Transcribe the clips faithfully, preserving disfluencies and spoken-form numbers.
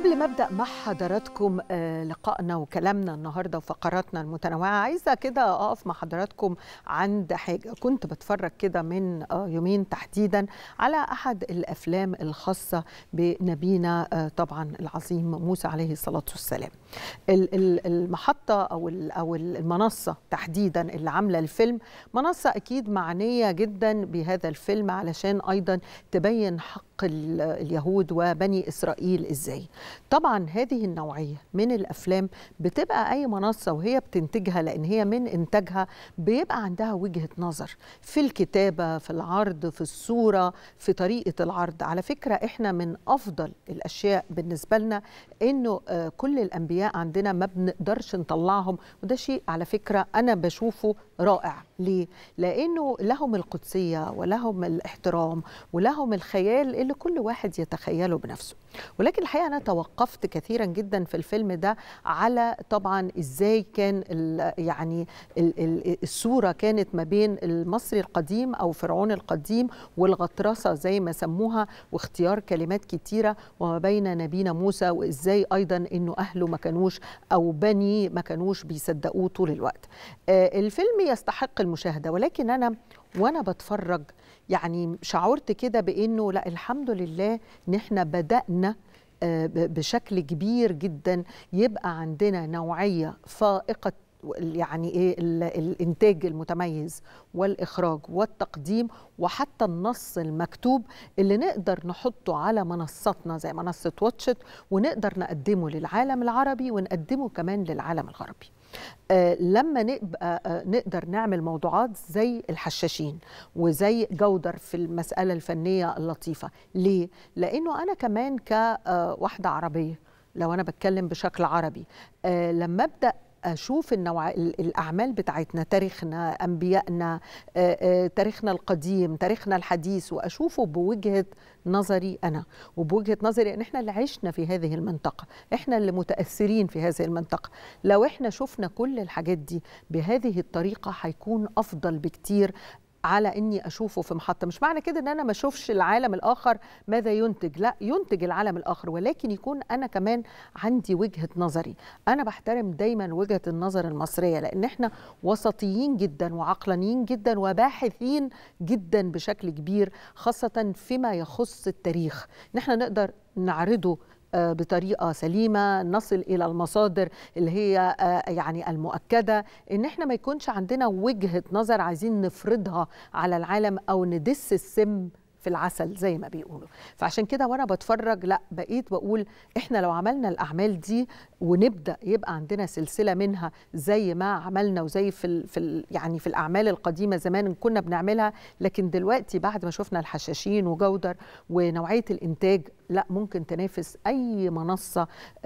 قبل ما أبدأ مع حضراتكم لقائنا وكلامنا النهاردة وفقراتنا المتنوعة، عايزة كده أقف مع حضراتكم عند حاجة. كنت بتفرج كده من يومين تحديدا على أحد الأفلام الخاصة بنبينا طبعا العظيم موسى عليه الصلاة والسلام. المحطة أو أو المنصة تحديدا اللي عاملة الفيلم منصة أكيد معنية جدا بهذا الفيلم علشان أيضا تبين حق اليهود وبني إسرائيل إزاي. طبعا هذه النوعية من الأفلام بتبقى أي منصة وهي بتنتجها، لأن هي من إنتاجها بيبقى عندها وجهة نظر في الكتابة، في العرض، في الصورة، في طريقة العرض. على فكرة إحنا من أفضل الأشياء بالنسبة لنا إنه كل الأنبياء عندنا ما بنقدرش نطلعهم، وده شيء على فكرة أنا بشوفه رائع. ليه؟ لأنه لهم القدسية ولهم الاحترام ولهم الخيال اللي كل واحد يتخيله بنفسه. ولكن الحقيقة أنا توقفت كثيرا جدا في الفيلم ده على طبعا إزاي كان ال يعني ال ال الصورة كانت ما بين المصري القديم أو فرعون القديم والغطرسة زي ما سموها، واختيار كلمات كتيرة، وما بين نبينا موسى وإزاي أيضا إنه أهله ما كانوش أو بني ما كانوش بيصدقوه طول الوقت. آه الفيلم يستحق المشاهدة، ولكن أنا وأنا بتفرج يعني شعرت كده بأنه لا، الحمد لله إن احنا بدأنا بشكل كبير جدا يبقى عندنا نوعية فائقة، يعني ايه الانتاج المتميز والاخراج والتقديم وحتى النص المكتوب اللي نقدر نحطه على منصتنا زي منصة واتشت، ونقدر نقدمه للعالم العربي ونقدمه كمان للعالم الغربي. آه لما نبقى آه نقدر نعمل موضوعات زي الحشاشين وزي جودر في المسألة الفنية اللطيفة. ليه؟ لأنه أنا كمان كواحدة عربية، لو أنا بتكلم بشكل عربي، آه لما أبدأ أشوف النوع الأعمال بتاعتنا، تاريخنا، أنبيائنا، تاريخنا القديم، تاريخنا الحديث، وأشوفه بوجهة نظري أنا وبوجهة نظري أن إحنا اللي عشنا في هذه المنطقة، إحنا اللي متأثرين في هذه المنطقة. لو إحنا شفنا كل الحاجات دي بهذه الطريقة هيكون أفضل بكتير على اني اشوفه في محطه. مش معنى كده ان انا ما اشوفش العالم الاخر ماذا ينتج، لا، ينتج العالم الاخر، ولكن يكون انا كمان عندي وجهه نظري. انا بحترم دايما وجهه النظر المصريه، لان احنا وسطيين جدا وعقلانيين جدا وباحثين جدا بشكل كبير، خاصه فيما يخص التاريخ، ان احنا نقدر نعرضه بطريقة سليمة، نصل إلى المصادر اللي هي يعني المؤكدة، إن إحنا ما يكونش عندنا وجهة نظر عايزين نفرضها على العالم أو ندس السم في العسل زي ما بيقولوا. فعشان كده وانا بتفرج لا، بقيت بقول احنا لو عملنا الاعمال دي ونبدا يبقى عندنا سلسله منها زي ما عملنا وزي في ال في ال يعني في الاعمال القديمه زمان كنا بنعملها، لكن دلوقتي بعد ما شفنا الحشاشين وجودر ونوعيه الانتاج، لا، ممكن تنافس اي منصه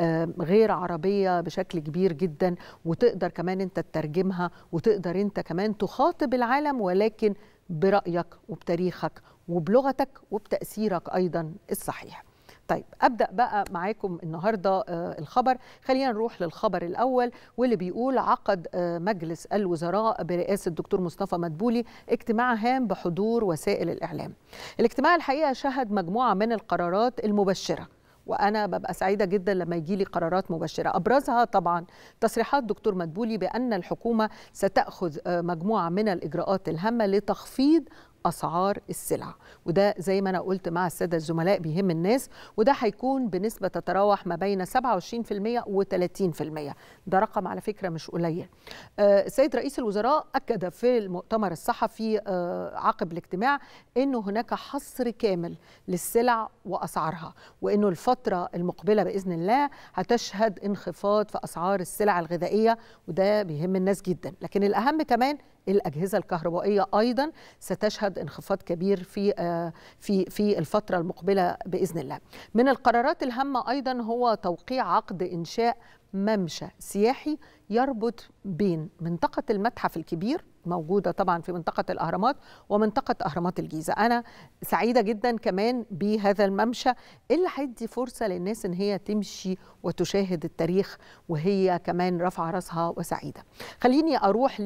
غير عربيه بشكل كبير جدا، وتقدر كمان انت تترجمها وتقدر انت كمان تخاطب العالم، ولكن برأيك وبتاريخك وبلغتك وبتأثيرك أيضا الصحيح. طيب أبدأ بقى معاكم النهاردة الخبر. خلينا نروح للخبر الأول واللي بيقول عقد مجلس الوزراء برئاسة الدكتور مصطفى مدبولي اجتماع هام بحضور وسائل الإعلام. الاجتماع الحقيقة شهد مجموعة من القرارات المبشرة، وأنا ببقى سعيدة جدا لما يجي لي قرارات مبشرة. أبرزها طبعا تصريحات دكتور مدبولي بأن الحكومة ستأخذ مجموعة من الإجراءات الهامة لتخفيض أسعار السلع، وده زي ما أنا قلت مع السادة الزملاء بيهم الناس، وده هيكون بنسبة تتراوح ما بين سبعة وعشرين بالمئة وثلاثين بالمئة. ده رقم على فكرة مش قليل. السيد رئيس الوزراء أكد في المؤتمر الصحفي عقب الاجتماع أنه هناك حصر كامل للسلع وأسعارها، وأنه الفترة المقبلة بإذن الله هتشهد انخفاض في أسعار السلع الغذائية، وده بيهم الناس جدا. لكن الأهم كمان الأجهزة الكهربائية أيضا ستشهد انخفاض كبير في في في الفترة المقبلة بإذن الله. من القرارات الهامة أيضا هو توقيع عقد إنشاء ممشى سياحي يربط بين منطقة المتحف الكبير موجودة طبعا في منطقة الأهرامات ومنطقة أهرامات الجيزة. أنا سعيدة جدا كمان بهذا الممشى اللي هيدي فرصة للناس إن هي تمشي وتشاهد التاريخ وهي كمان رافعة راسها وسعيدة. خليني أروح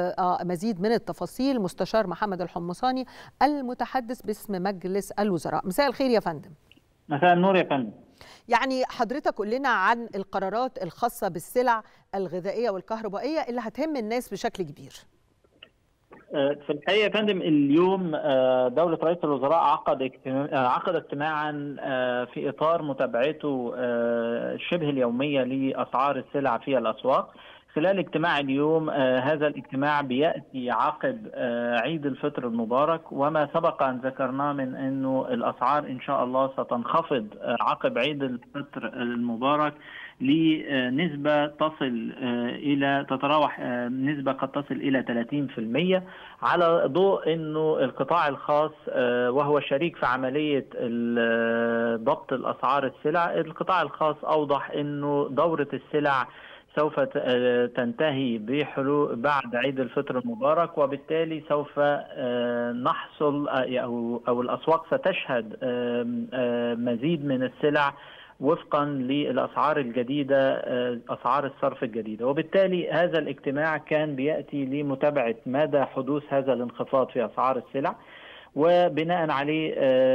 لمزيد من التفاصيل. مستشار محمد الحمصاني المتحدث باسم مجلس الوزراء. مساء الخير يا فندم. مساء النور يا فندم. يعني حضرتك قول لنا عن القرارات الخاصة بالسلع الغذائية والكهربائية اللي هتهم الناس بشكل كبير. في الحقيقة يا فندم، اليوم دولة رئيس الوزراء عقد اجتماع عقد اجتماعا في إطار متابعته شبه اليومية لأسعار السلع في الأسواق. خلال اجتماع اليوم، هذا الاجتماع بيأتي عقب عيد الفطر المبارك، وما سبق أن ذكرناه من أنه الأسعار إن شاء الله ستنخفض عقب عيد الفطر المبارك لنسبة تصل إلى تتراوح نسبة قد تصل إلى ثلاثين بالمئة، على ضوء أنه القطاع الخاص وهو شريك في عملية ضبط الأسعار السلع. القطاع الخاص أوضح أنه دورة السلع سوف تنتهي بحلول بعد عيد الفطر المبارك، وبالتالي سوف نحصل أو أو الأسواق ستشهد مزيد من السلع وفقا للأسعار الجديدة، أسعار الصرف الجديدة. وبالتالي هذا الاجتماع كان بيأتي لمتابعة مدى حدوث هذا الانخفاض في أسعار السلع، وبناء عليه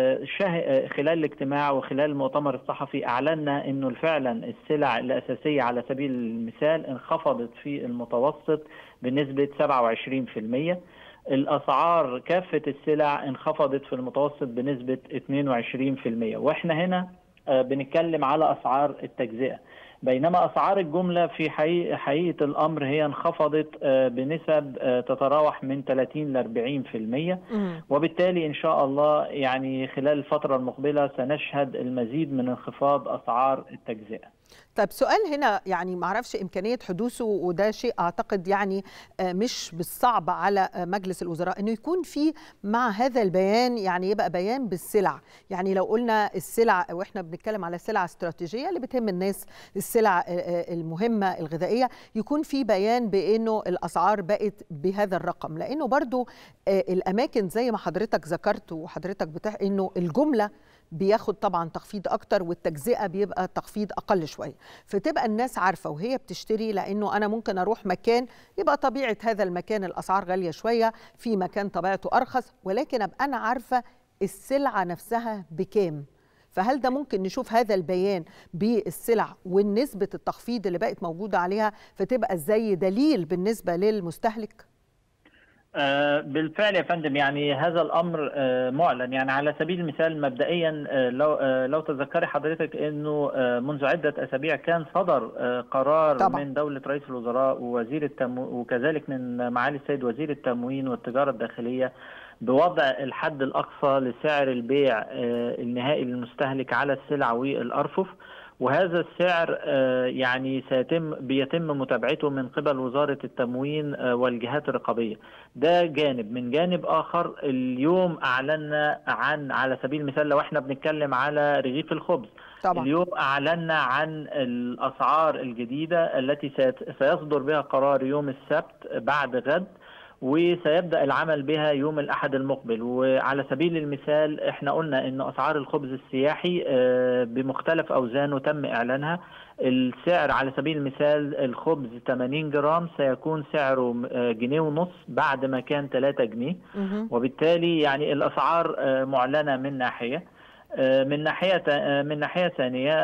خلال الاجتماع وخلال المؤتمر الصحفي أعلنا أنه فعلا السلع الأساسية على سبيل المثال انخفضت في المتوسط بنسبة سبعة وعشرين بالمئة. الأسعار كافة السلع انخفضت في المتوسط بنسبة اثنين وعشرين بالمئة، وإحنا هنا بنتكلم على أسعار التجزئة، بينما أسعار الجملة في حقيقة, حقيقة الأمر هي انخفضت بنسب تتراوح من ثلاثين إلى أربعين بالمئة، وبالتالي إن شاء الله يعني خلال الفترة المقبلة سنشهد المزيد من انخفاض أسعار التجزئة. طيب سؤال هنا، يعني معرفش إمكانية حدوثه، وده شيء أعتقد يعني مش بالصعب على مجلس الوزراء إنه يكون في مع هذا البيان، يعني يبقى بيان بالسلع. يعني لو قلنا السلع وإحنا بنتكلم على سلع استراتيجية اللي بتهم الناس، السلع المهمة الغذائية، يكون في بيان بأنه الأسعار بقت بهذا الرقم، لأنه برضو الأماكن زي ما حضرتك ذكرت وحضرتك بتح إنه الجملة بياخد طبعا تخفيض اكتر والتجزئه بيبقى تخفيض اقل شويه، فتبقى الناس عارفه وهي بتشتري، لانه انا ممكن اروح مكان يبقى طبيعه هذا المكان الاسعار غاليه شويه، في مكان طبيعته ارخص، ولكن ابقى انا عارفه السلعه نفسها بكام. فهل ده ممكن نشوف هذا البيان بالسلع ونسبه التخفيض اللي بقت موجوده عليها، فتبقى زي دليل بالنسبه للمستهلك؟ بالفعل يا فندم، يعني هذا الامر معلن. يعني على سبيل المثال مبدئيا، لو لو تذكري حضرتك انه منذ عده اسابيع كان صدر قرار طبعا من دوله رئيس الوزراء ووزير التموين، وكذلك من معالي السيد وزير التموين والتجاره الداخليه، بوضع الحد الاقصى لسعر البيع النهائي للمستهلك على السلع والارفف. وهذا السعر يعني سيتم بيتم متابعته من قبل وزارة التموين والجهات الرقابية. ده جانب. من جانب آخر، اليوم أعلنا عن، على سبيل المثال لو احنا بنتكلم على رغيف الخبز طبعا. اليوم أعلنا عن الأسعار الجديدة التي سيصدر بها قرار يوم السبت بعد غد، وسيبدأ العمل بها يوم الأحد المقبل. وعلى سبيل المثال احنا قلنا ان أسعار الخبز السياحي بمختلف أوزانه تم إعلانها. السعر على سبيل المثال الخبز ثمانين جرام سيكون سعره جنيه ونص بعد ما كان ثلاثة جنيه، وبالتالي يعني الأسعار معلنة من ناحية. من ناحية من ناحية ثانية،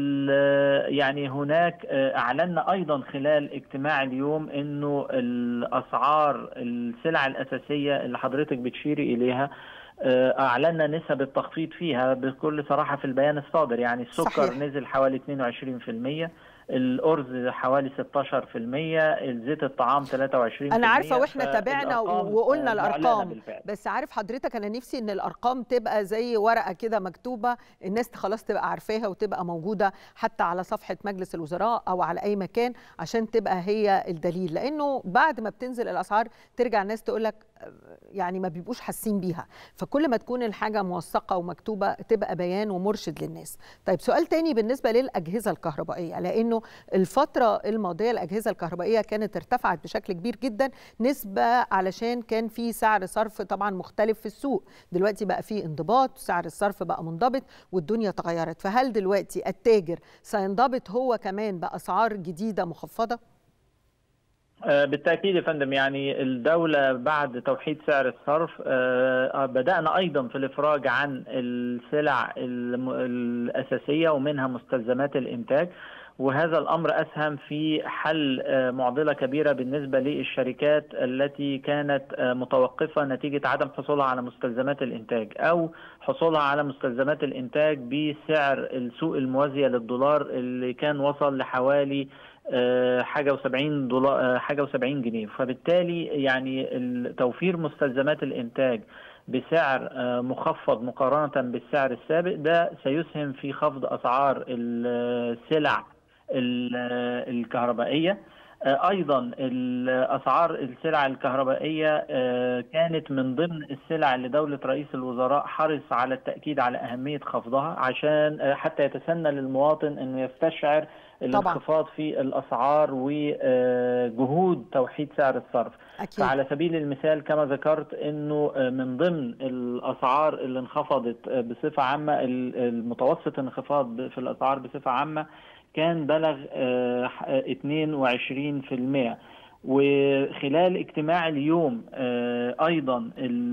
يعني هناك أعلنا أيضا خلال اجتماع اليوم إنه الأسعار السلع الأساسية اللي حضرتك بتشيري إليها أعلنا نسب التخفيض فيها بكل صراحة في البيان الصادر. يعني السكر صحيح. نزل حوالي اثنين وعشرين بالمئة، الأرز حوالي ستة عشر بالمئة، زيت الطعام ثلاثة وعشرين بالمئة. أنا عارفة وإحنا تابعنا وقلنا الأرقام، بس عارف حضرتك أنا نفسي إن الأرقام تبقى زي ورقة كده مكتوبة، الناس خلاص تبقى عارفاها وتبقى موجودة حتى على صفحة مجلس الوزراء أو على أي مكان، عشان تبقى هي الدليل. لأنه بعد ما بتنزل الأسعار ترجع الناس تقولك يعني ما بيبقوش حاسين بيها، فكل ما تكون الحاجة موثقة ومكتوبة تبقى بيان ومرشد للناس. طيب سؤال تاني بالنسبة للأجهزة الكهربائية، لأنه الفترة الماضية الأجهزة الكهربائية كانت ارتفعت بشكل كبير جدا نسبة، علشان كان في سعر صرف طبعا مختلف في السوق، دلوقتي بقى في انضباط، سعر الصرف بقى منضبط والدنيا تغيرت. فهل دلوقتي التاجر سينضبط هو كمان بأسعار جديدة مخفضة؟ بالتأكيد يا فندم، يعني الدولة بعد توحيد سعر الصرف بدأنا أيضا في الإفراج عن السلع الأساسية ومنها مستلزمات الإنتاج، وهذا الأمر أسهم في حل معضلة كبيرة بالنسبة للشركات التي كانت متوقفة نتيجة عدم حصولها على مستلزمات الإنتاج أو حصولها على مستلزمات الإنتاج بسعر السوق الموازية للدولار اللي كان وصل لحوالي حاجة وسبعين دولار حاجة وسبعين جنيه. فبالتالي يعني توفير مستلزمات الإنتاج بسعر مخفض مقارنة بالسعر السابق ده سيسهم في خفض أسعار السلع الكهربائية. أيضا الأسعار السلع الكهربائية كانت من ضمن السلع اللي دولة رئيس الوزراء حرص على التأكيد على أهمية خفضها عشان حتى يتسنى للمواطن أنه يستشعر الانخفاض في الأسعار وجهود توحيد سعر الصرف. أكيد. فعلى سبيل المثال كما ذكرت أنه من ضمن الأسعار اللي انخفضت بصفة عامة، المتوسط انخفاض في الأسعار بصفة عامة كان بلغ اثنين وعشرين بالمئة. وخلال اجتماع اليوم ايضا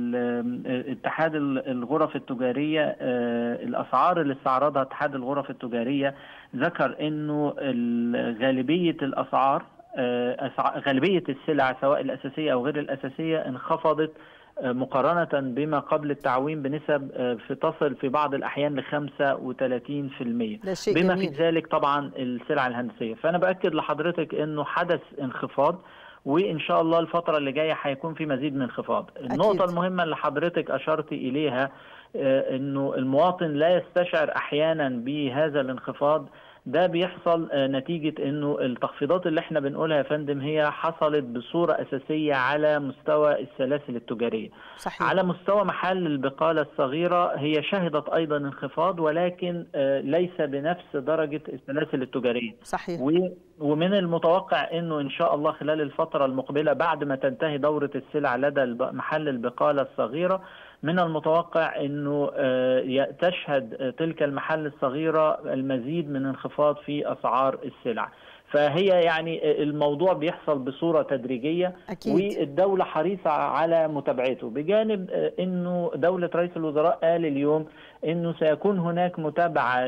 اتحاد الغرف التجاريه، الاسعار اللي استعرضها اتحاد الغرف التجاريه ذكر انه غالبيه الاسعار غالبيه السلع سواء الاساسيه او غير الاساسيه انخفضت مقارنة بما قبل التعويم بنسب في تصل في بعض الأحيان ل خمسة وثلاثين بالمئة، بما في ذلك طبعا السلع الهندسية. فأنا بأكد لحضرتك أنه حدث انخفاض، وإن شاء الله الفترة اللي جاية هيكون في مزيد من انخفاض. النقطة المهمة اللي حضرتك أشرت إليها أنه المواطن لا يستشعر أحيانا بهذا الانخفاض، ده بيحصل نتيجة انه التخفيضات اللي احنا بنقولها يا فندم هي حصلت بصورة اساسية على مستوى السلاسل التجارية. صحيح. على مستوى محل البقالة الصغيرة هي شهدت ايضا انخفاض، ولكن ليس بنفس درجة السلاسل التجارية. صحيح. ومن المتوقع انه ان شاء الله خلال الفترة المقبلة بعد ما تنتهي دورة السلع لدى محل البقالة الصغيرة، من المتوقع أنه تشهد تلك المحل الصغيرة المزيد من انخفاض في أسعار السلع. فهي يعني الموضوع بيحصل بصورة تدريجية. أكيد. والدولة حريصة على متابعته، بجانب أنه دولة رئيس الوزراء قال اليوم أنه سيكون هناك متابعة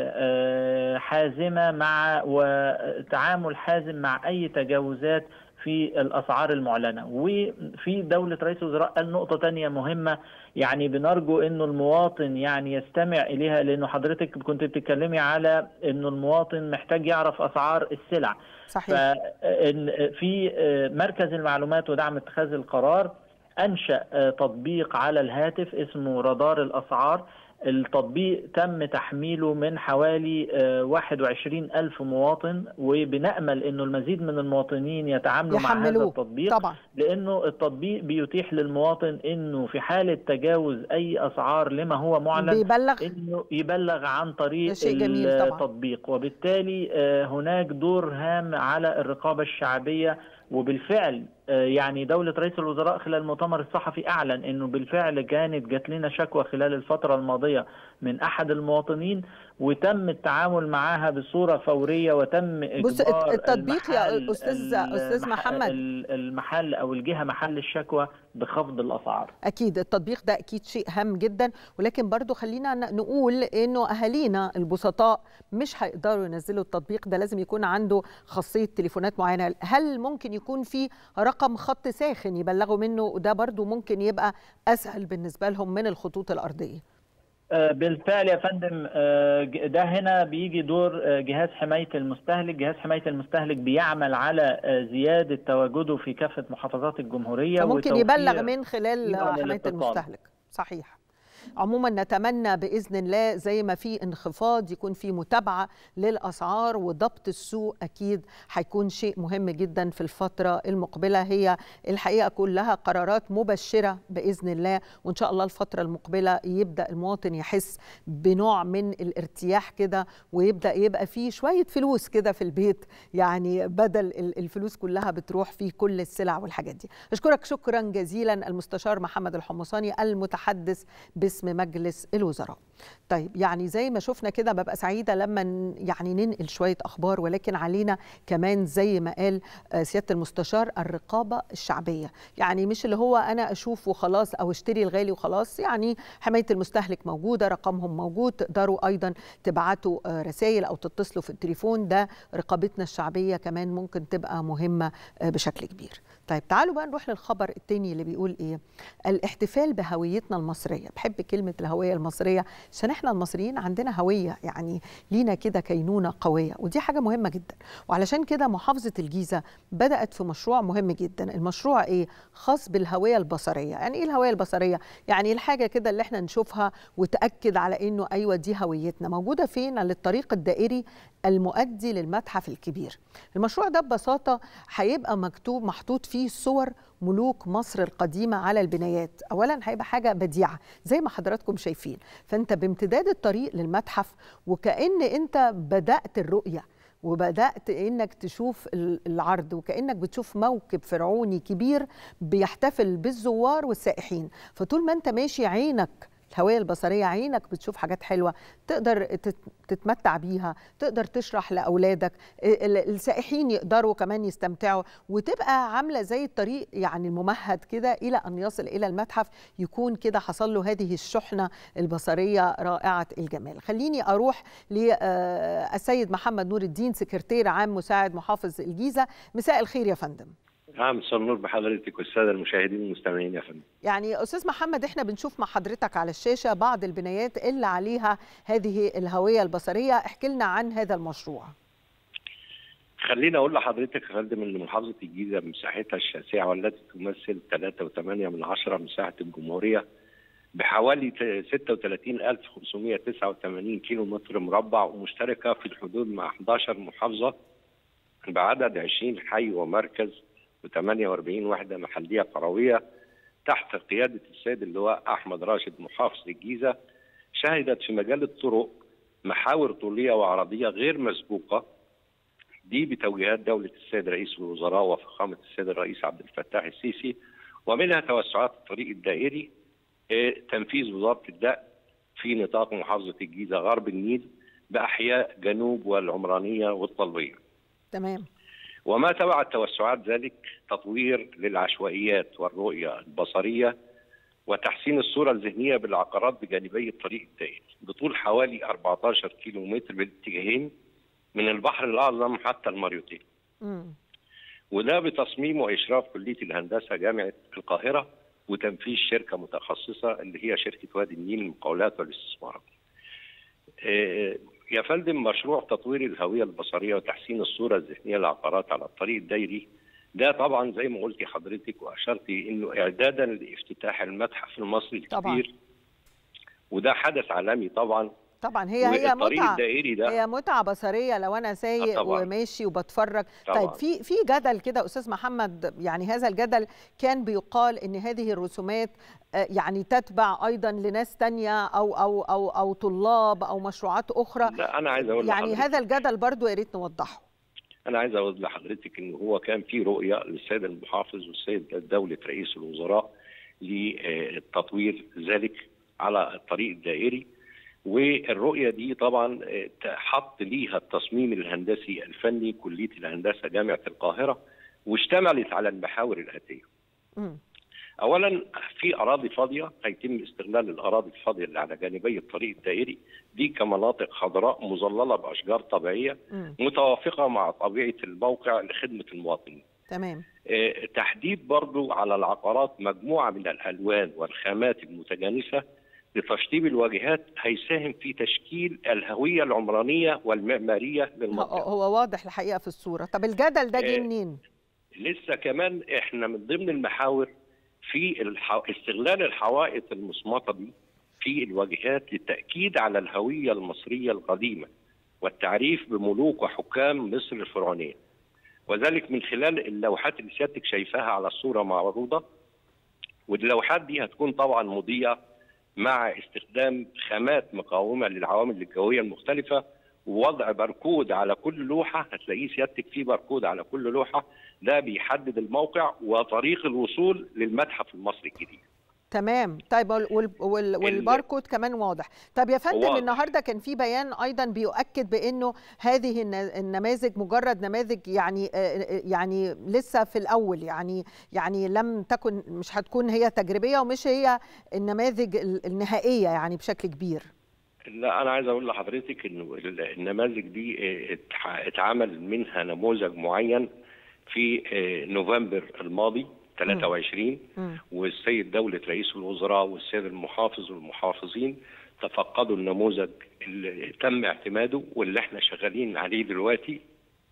حازمة مع وتعامل حازم مع أي تجاوزات في الأسعار المعلنة. وفي دولة رئيس الوزراء قال نقطة تانية مهمة، يعني بنرجو انه المواطن يعني يستمع اليها، لانه حضرتك كنت بتتكلمي على انه المواطن محتاج يعرف اسعار السلع. صحيح. ففي مركز المعلومات ودعم اتخاذ القرار انشأ تطبيق على الهاتف اسمه رادار الاسعار. التطبيق تم تحميله من حوالي واحد وعشرين ألف مواطن، وبنأمل أنه المزيد من المواطنين يتعاملوا مع هذا التطبيق طبعا. لأنه التطبيق بيتيح للمواطن أنه في حالة تجاوز أي أسعار لما هو معلن بيبلغ أنه يبلغ عن طريق التطبيق. وبالتالي هناك دور هام على الرقابة الشعبية. وبالفعل يعني دولة رئيس الوزراء خلال المؤتمر الصحفي أعلن أنه بالفعل كانت جات لنا شكوى خلال الفترة الماضية من أحد المواطنين، وتم التعامل معها بصورة فورية، وتم إجبار التطبيق يا أستاذ أستاذ محمد المحل أو الجهة محل الشكوى بخفض الأسعار. أكيد التطبيق ده أكيد شيء هام جدا، ولكن برضو خلينا نقول إنه أهالينا البسطاء مش هيقدروا ينزلوا التطبيق ده، لازم يكون عنده خاصية تليفونات معينة. هل ممكن يكون في رقم خط ساخن يبلغوا منه، وده برضو ممكن يبقى أسهل بالنسبة لهم من الخطوط الأرضية؟ بالفعل يا فندم، ده هنا بيجي دور جهاز حماية المستهلك. جهاز حماية المستهلك بيعمل على زيادة تواجده في كافة محافظات الجمهورية، فممكن يبلغ من خلال حماية المستهلك. صحيح. عموما نتمنى بإذن الله زي ما في انخفاض يكون في متابعة للأسعار، وضبط السوق أكيد هيكون شيء مهم جدا في الفترة المقبلة. هي الحقيقة كلها قرارات مبشرة بإذن الله، وإن شاء الله الفترة المقبلة يبدأ المواطن يحس بنوع من الارتياح كده، ويبدأ يبقى فيه شوية فلوس كده في البيت، يعني بدل الفلوس كلها بتروح في كل السلع والحاجات دي. أشكرك شكرا جزيلا المستشار محمد الحمصاني المتحدث باسم باسم مجلس الوزراء. طيب يعني زي ما شفنا كده ببقى سعيدة لما يعني ننقل شوية أخبار، ولكن علينا كمان زي ما قال سيادة المستشار الرقابة الشعبية، يعني مش اللي هو أنا أشوف وخلاص أو اشتري الغالي وخلاص. يعني حماية المستهلك موجودة، رقمهم موجود، تقدروا أيضا تبعتوا رسائل أو تتصلوا في التليفون. ده رقابتنا الشعبية كمان ممكن تبقى مهمة بشكل كبير. طيب تعالوا بقى نروح للخبر التاني اللي بيقول إيه؟ الاحتفال بهويتنا المصرية. بحب كلمة الهوية المصرية عشان احنا المصريين عندنا هوية، يعني لينا كده كينونة قوية، ودي حاجة مهمة جدا. وعلشان كده محافظة الجيزة بدأت في مشروع مهم جدا. المشروع ايه؟ خاص بالهوية البصرية. يعني ايه الهوية البصرية؟ يعني الحاجة كده اللي احنا نشوفها وتأكد على انه ايوه دي هويتنا. موجودة فين؟ على الطريق الدائري المؤدي للمتحف الكبير. المشروع ده ببساطة هيبقى مكتوب محطوط فيه صور ملوك مصر القديمة على البنايات. أولا هيبقى حاجة بديعة زي ما حضراتكم شايفين، فأنت بامتداد الطريق للمتحف وكأن أنت بدأت الرؤية وبدأت إنك تشوف العرض، وكأنك بتشوف موكب فرعوني كبير بيحتفل بالزوار والسائحين. فطول ما أنت ماشي عينك الهوية البصرية، عينك بتشوف حاجات حلوة تقدر تتمتع بيها، تقدر تشرح لأولادك، السائحين يقدروا كمان يستمتعوا، وتبقى عاملة زي الطريق يعني الممهد كده إلى أن يصل إلى المتحف، يكون كده حصل له هذه الشحنة البصرية رائعة الجمال. خليني أروح للسيد محمد نور الدين، سكرتير عام مساعد محافظ الجيزة. مساء الخير يا فندم. نعم، مساء النور بحضرتك والساده المشاهدين والمستمعين يا فندم. يعني استاذ محمد، احنا بنشوف مع حضرتك على الشاشه بعض البنايات اللي عليها هذه الهويه البصريه، احكي لنا عن هذا المشروع. خليني اقول لحضرتك يا فندم ان محافظه الجيزه مساحتها الشاسعه والتي تمثل ثلاثة وثمانية من عشرة مساحه الجمهوريه بحوالي ستة وثلاثين ألف وخمسمائة وتسعة وثمانين كيلو متر مربع، ومشتركه في الحدود مع إحدى عشرة محافظه بعدد عشرين حي ومركز وثمانية وأربعين وحده محليه قرويه تحت قياده السيد اللواء احمد راشد محافظ الجيزه. شهدت في مجال الطرق محاور طوليه وعرضيه غير مسبوقه، دي بتوجيهات دوله السيد رئيس الوزراء وفخامه السيد الرئيس عبد الفتاح السيسي، ومنها توسعات الطريق الدائري تنفيذ وزاره الدق في نطاق محافظه الجيزه غرب النيل باحياء جنوب والعمرانيه والطلبيه. تمام. وما تبع التوسعات ذلك تطوير للعشوائيات والرؤية البصرية وتحسين الصورة الذهنية بالعقارات بجانبي الطريق الدائري بطول حوالي أربعة عشر كيلو متر بالاتجاهين من البحر الأعظم حتى الماريوتين. وده بتصميم وإشراف كلية الهندسة جامعة القاهرة وتنفيذ شركة متخصصة اللي هي شركة وادي النيل للمقاولات والاستثمارات. يا فندم، مشروع تطوير الهوية البصرية وتحسين الصورة الذهنية للعقارات على الطريق الدائري ده طبعا زي ما قلتي حضرتك وأشرتي إنه إعدادا لافتتاح المتحف المصري الكبير طبعا. وده حدث عالمي طبعا. طبعا هي هي متعة ده هي متعة بصرية لو أنا سايق وماشي وبتفرج. طبعا. طيب في في جدل كده أستاذ محمد، يعني هذا الجدل كان بيقال إن هذه الرسومات يعني تتبع أيضا لناس تانية أو أو أو أو طلاب أو مشروعات أخرى. لا أنا عايز أقول يعني هذا الجدل برضو يا ريت نوضحه. أنا عايز أقول لحضرتك إن هو كان في رؤية للسيد المحافظ والسيد دولة رئيس الوزراء لتطوير ذلك على الطريق الدائري، والرؤية دي طبعا حط ليها التصميم الهندسي الفني كلية الهندسة جامعة القاهرة، واشتملت على المحاور الآتية. م. أولا في أراضي فاضية هيتم استغلال الأراضي الفاضية اللي على جانبي الطريق الدائري دي كمناطق خضراء مظللة بأشجار طبيعية م. متوافقة مع طبيعة الموقع لخدمة المواطنين. تمام. اه تحديد برضو على العقارات مجموعة من الألوان والخامات المتجانسة لتشطيب الواجهات هيساهم في تشكيل الهوية العمرانية والمعمارية للمنطقة. هو واضح الحقيقة في الصورة. طب الجدل ده جه منين؟ لسه كمان احنا من ضمن المحاور في الح... استغلال الحوائط المصمطة دي في الواجهات للتأكيد على الهوية المصرية القديمة والتعريف بملوك وحكام مصر الفرعونية، وذلك من خلال اللوحات اللي سيادتك شايفاها على الصورة معروضة. واللوحات دي هتكون طبعا مضيئة مع استخدام خامات مقاومة للعوامل الجوية المختلفة، ووضع باركود على كل لوحة. هتلاقيه سيادتك فيه باركود على كل لوحة، ده بيحدد الموقع وطريق الوصول للمتحف المصري الجديد. تمام. طيب وال وال والباركود كمان واضح. طب يا فندم، النهارده كان في بيان ايضا بيؤكد بانه هذه النماذج مجرد نماذج، يعني يعني لسه في الاول، يعني يعني لم تكن، مش هتكون هي تجريبيه ومش هي النماذج النهائيه يعني بشكل كبير. لا، انا عايز اقول لحضرتك انه النماذج دي اتعمل منها نموذج معين في نوفمبر الماضي ثلاثة وعشرين، م. والسيد دولة رئيس الوزراء والسيد المحافظ والمحافظين تفقدوا النموذج اللي تم اعتماده واللي احنا شغالين عليه دلوقتي،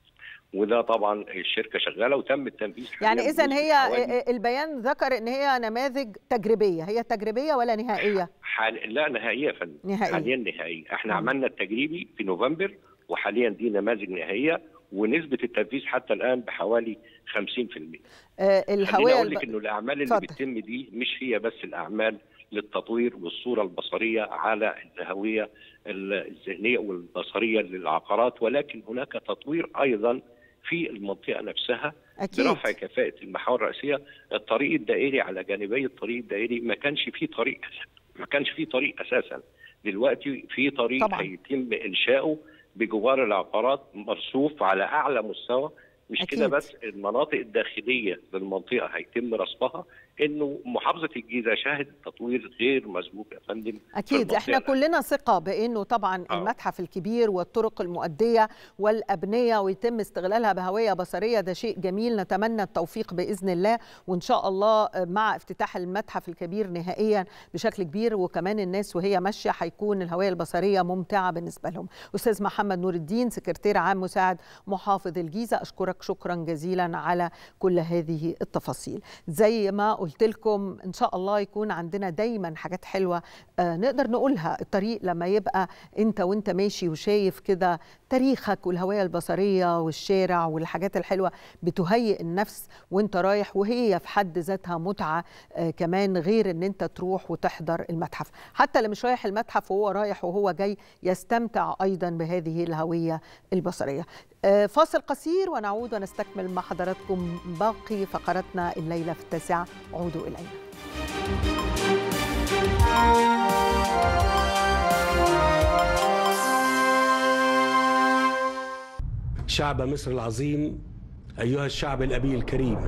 وده طبعا الشركة شغالة وتم التنفيذ. يعني إذن هي البيان ذكر ان هي نماذج تجريبية، هي تجريبية ولا نهائية؟ حال... لا نهائية يا فندم، نهائية. حاليا نهائية. احنا م. عملنا التجريبي في نوفمبر وحاليا دي نماذج نهائية، ونسبة التنفيذ حتى الآن بحوالي خمسين في المئة. آه الهوية أقول لك إنه الأعمال اللي بتتم دي مش هي بس الأعمال للتطوير والصورة البصرية على الهوية الذهنية والبصرية للعقارات، ولكن هناك تطوير أيضا في المنطقة نفسها أكيد. برفع كفاءة المحاور الرئيسية. الطريق الدائري على جانبي الطريق الدائري ما كانش فيه طريق ما كانش فيه طريق أساسا، دلوقتي في طريق طبعا. هيتم إنشاؤه بجوار العقارات مرصوف على اعلى مستوى. مش كده بس، المناطق الداخليه للمنطقه هيتم رصفها. انه محافظه الجيزه شهدت تطوير غير مسبوق يا فندم. اكيد احنا كلنا ثقه بانه طبعا أوه. المتحف الكبير والطرق المؤديه والابنيه ويتم استغلالها بهويه بصريه، ده شيء جميل، نتمنى التوفيق باذن الله، وان شاء الله مع افتتاح المتحف الكبير نهائيا بشكل كبير، وكمان الناس وهي ماشيه هيكون الهويه البصريه ممتعه بالنسبه لهم. استاذ محمد نور الدين، سكرتير عام مساعد محافظ الجيزه، اشكرك شكرا جزيلا على كل هذه التفاصيل. زي ما قلت لكم ان شاء الله يكون عندنا دايما حاجات حلوه آه نقدر نقولها. الطريق لما يبقى انت وانت ماشي وشايف كده تاريخك والهويه البصريه والشارع والحاجات الحلوه بتهيئ النفس وانت رايح، وهي في حد ذاتها متعه آه كمان، غير ان انت تروح وتحضر المتحف. حتى اللي مش رايح المتحف وهو رايح وهو جاي يستمتع ايضا بهذه الهويه البصريه. آه فاصل قصير ونعود ونستكمل مع حضراتكم باقي فقراتنا الليله في التاسعه. عودوا إلينا. شعب مصر العظيم، أيها الشعب الأبي الكريم،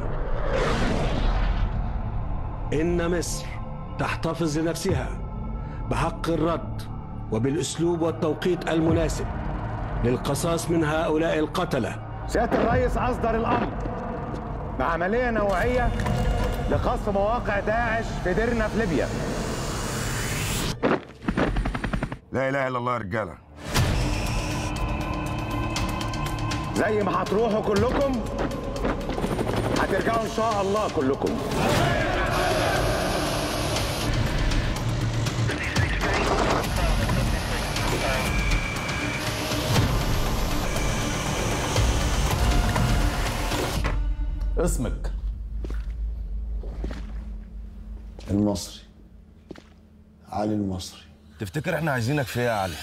إن مصر تحتفظ لنفسها بحق الرد وبالأسلوب والتوقيت المناسب للقصاص من هؤلاء القتلة. سيادة الرئيس أصدر الأمر بعملية نوعية لقصف مواقع داعش في ديرنا في ليبيا. لا اله الا الله يا رجاله. زي ما هتروحوا كلكم هترجعوا ان شاء الله كلكم. اسمك؟ المصري، علي المصري. تفتكر احنا عايزينك في ايه يا علي؟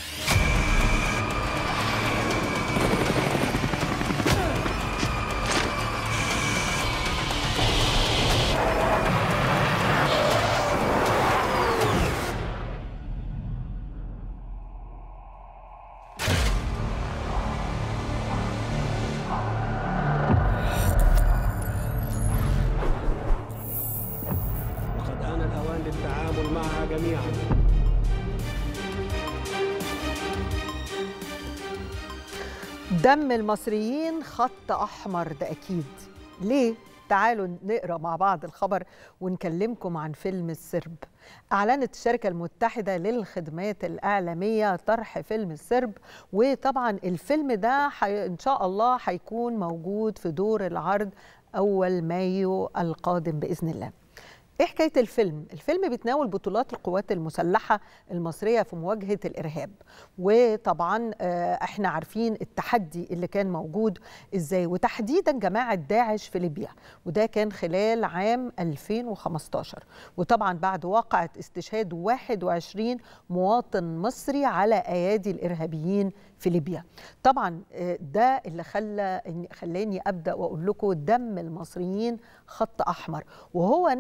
دم المصريين خط أحمر، ده أكيد. ليه؟ تعالوا نقرأ مع بعض الخبر ونكلمكم عن فيلم السرب. أعلنت الشركة المتحدة للخدمات الإعلامية طرح فيلم السرب، وطبعا الفيلم ده حي... إن شاء الله هيكون موجود في دور العرض أول مايو القادم بإذن الله. ايه حكايه الفيلم؟ الفيلم بيتناول بطولات القوات المسلحه المصريه في مواجهه الارهاب، وطبعا احنا عارفين التحدي اللي كان موجود ازاي، وتحديدا جماعه داعش في ليبيا، وده كان خلال عام ألفين وخمستاشر، وطبعا بعد واقعه استشهاد واحد وعشرين مواطن مصري على ايادي الارهابيين في ليبيا. طبعا ده اللي خلى خلاني ابدا واقول لكم دم المصريين خط احمر، وهو نفسه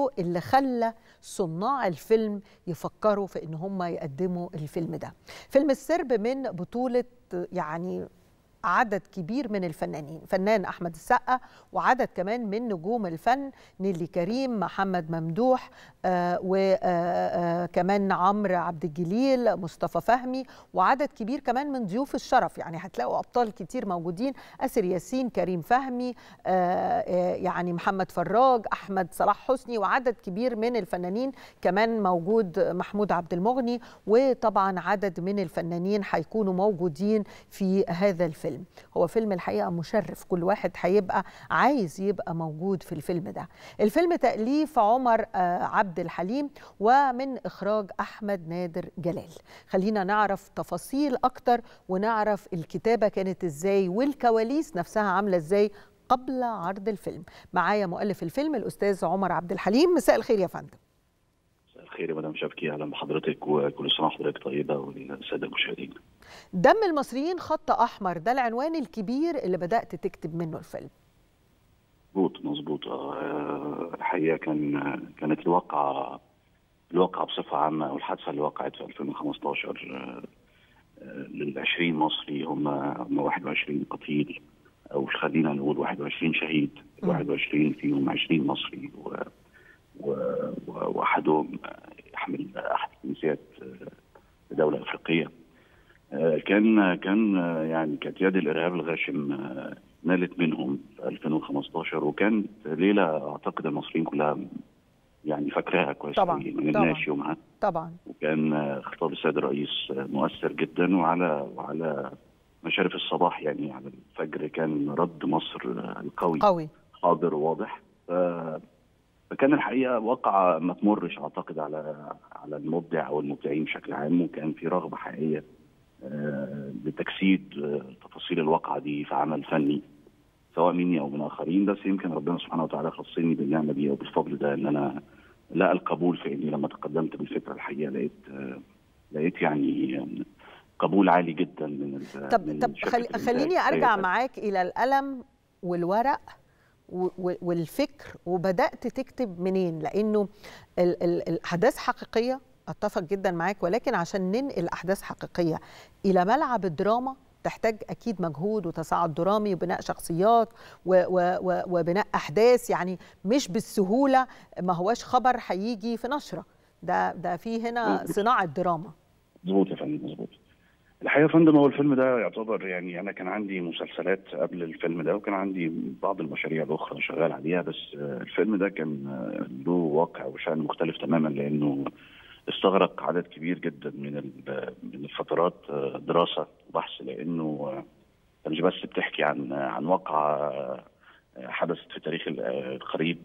ايه اللي خلى صناع الفيلم يفكروا في ان هم يقدموا الفيلم ده؟ فيلم السرب من بطولة يعني عدد كبير من الفنانين، فنان أحمد السقا وعدد كمان من نجوم الفن، نيلي كريم، محمد ممدوح، آه وكمان آه عمرو عبد الجليل، مصطفى فهمي، وعدد كبير كمان من ضيوف الشرف. يعني هتلاقوا أبطال كتير موجودين، آسر ياسين، كريم فهمي، آه آه يعني محمد فراج، أحمد صلاح حسني، وعدد كبير من الفنانين كمان موجود، محمود عبد المغني، وطبعا عدد من الفنانين هيكونوا موجودين في هذا الفيلم. هو فيلم الحقيقة مشرف، كل واحد هيبقى عايز يبقى موجود في الفيلم ده. الفيلم تأليف عمر عبد الحليم ومن إخراج أحمد نادر جلال. خلينا نعرف تفاصيل أكتر ونعرف الكتابة كانت إزاي والكواليس نفسها عاملة إزاي قبل عرض الفيلم. معايا مؤلف الفيلم الأستاذ عمر عبد الحليم. مساء الخير يا فندم. مساء الخير يا مدام شبكي، أهلا بحضرتك وكل سنة وحضرتك طيبة والسادة المشاهدين. دم المصريين خط أحمر، ده العنوان الكبير اللي بدأت تكتب منه الفيلم. مظبوط مظبوط اه الحقيقة كان كانت الواقعة الواقعة بصفة عامة، والحادثة اللي وقعت في ألفين وخمستاشر للعشرين مصري، هم هم واحد وعشرين قتيل، أو خلينا نقول واحد وعشرين شهيد، واحد وعشرين فيهم عشرين مصري، و واحدهم يحمل أحد جنسيات دولة أفريقية. كان كان يعني كانت يد الإرهاب الغاشم نالت منهم في ألفين وخمستاشر، وكانت ليلة أعتقد المصريين كلها يعني فاكراها كويس طبعا ما نمناش يومها طبعا. وكان خطاب السيد الرئيس مؤثر جدا، وعلى وعلى مشارف الصباح يعني على الفجر كان رد مصر القوي قوي حاضر وواضح. فكان الحقيقه واقعه ما تمرش اعتقد على على المبدع او المبدعين بشكل عام، وكان في رغبه حقيقيه لتجسيد تفاصيل الواقعه دي في عمل فني سواء مني او من اخرين. بس يمكن ربنا سبحانه وتعالى خصني بالنعمه دي او بالفضل ده ان انا لقى القبول في اني لما تقدمت بالفكره الحقيقه لقيت لقيت يعني قبول عالي جدا من طب من طب خلي خليني ارجع معاك الى القلم والورق والفكر، وبدات تكتب منين؟ لانه ال ال الاحداث حقيقيه، اتفق جدا معاك، ولكن عشان ننقل احداث حقيقيه الى ملعب الدراما تحتاج اكيد مجهود وتصاعد درامي وبناء شخصيات و و وبناء احداث، يعني مش بالسهوله، ما هواش خبر هيجي في نشره، ده ده في هنا صناعه دراما. مظبوط يا فندم، مظبوط. الحقيقه يا فندم هو الفيلم ده يعتبر يعني انا كان عندي مسلسلات قبل الفيلم ده، وكان عندي بعض المشاريع الاخرى شغال عليها، بس الفيلم ده كان له واقع وشأن مختلف تماما، لانه استغرق عدد كبير جدا من من الفترات دراسه وبحث، لانه مش بس بتحكي عن عن واقعه حدثت في تاريخ القريب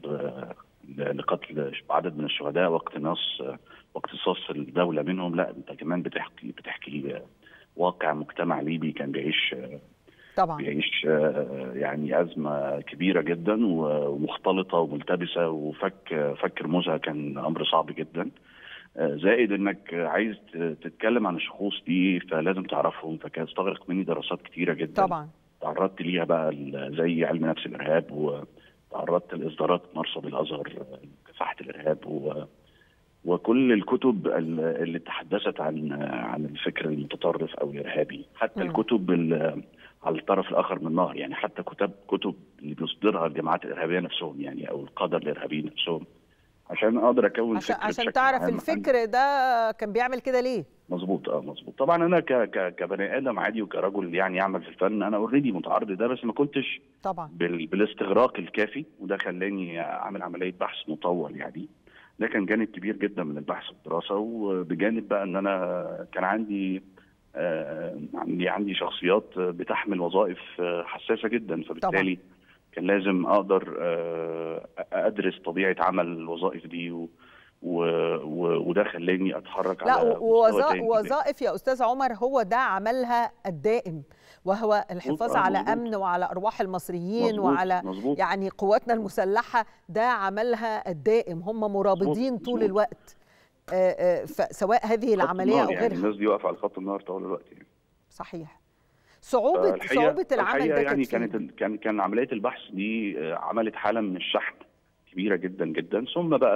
لقتل عدد من الشهداء واقتناص واقتصاص الدوله منهم، لا انت كمان بتحكي بتحكي واقع مجتمع ليبي كان بيعيش طبعا بيعيش يعني ازمه كبيره جدا ومختلطه وملتبسه، وفك فك رموزها كان امر صعب جدا، زائد انك عايز تتكلم عن الشخوص دي فلازم تعرفهم، فكان استغرق مني دراسات كتيره جدا طبعا تعرضت ليها بقى زي علم نفس الارهاب، وتعرضت لاصدارات مرصد الازهر مكافحه الارهاب، و وكل الكتب اللي تحدثت عن عن الفكر المتطرف او الارهابي، حتى م. الكتب على الطرف الاخر من النهر، يعني حتى كتب كتب اللي بيصدرها الجماعات الارهابيه نفسهم يعني او القاده الارهابيين نفسهم، عشان اقدر اكون عشان فكر عشان تعرف الفكر ده كان بيعمل كده ليه. مظبوط اه مظبوط. طبعا انا ك ك كبني ادم عادي وكرجل يعني يعمل في الفن انا اوريدي متعرض ده، بس ما كنتش طبعا بال بالاستغراق الكافي، وده خلاني اعمل عمليه بحث مطول يعني. ده كان جانب كبير جدا من البحث والدراسه، وبجانب بقى ان انا كان عندي آه عندي عندي شخصيات بتحمل وظائف حساسه جدا، فبالتالي طبعا كان لازم اقدر آه ادرس طبيعه عمل الوظائف دي، و و وده خلاني اتحرك لا على وظائف وظائف يا استاذ عمر هو ده عملها الدائم، وهو الحفاظ على مزبوط. امن وعلى ارواح المصريين مزبوط. وعلى مزبوط. يعني قواتنا المسلحه ده عملها الدائم، هم مرابطين طول مزبوط. الوقت سواء هذه العمليه او غيرها. يعني الناس دي واقفه على خط النار طول الوقت يعني. صحيح. صعوبه صعوبه العمل ده يعني كانت كان كان عمليه البحث دي عملت حاله من الشحن كبيره جدا جدا. ثم بقى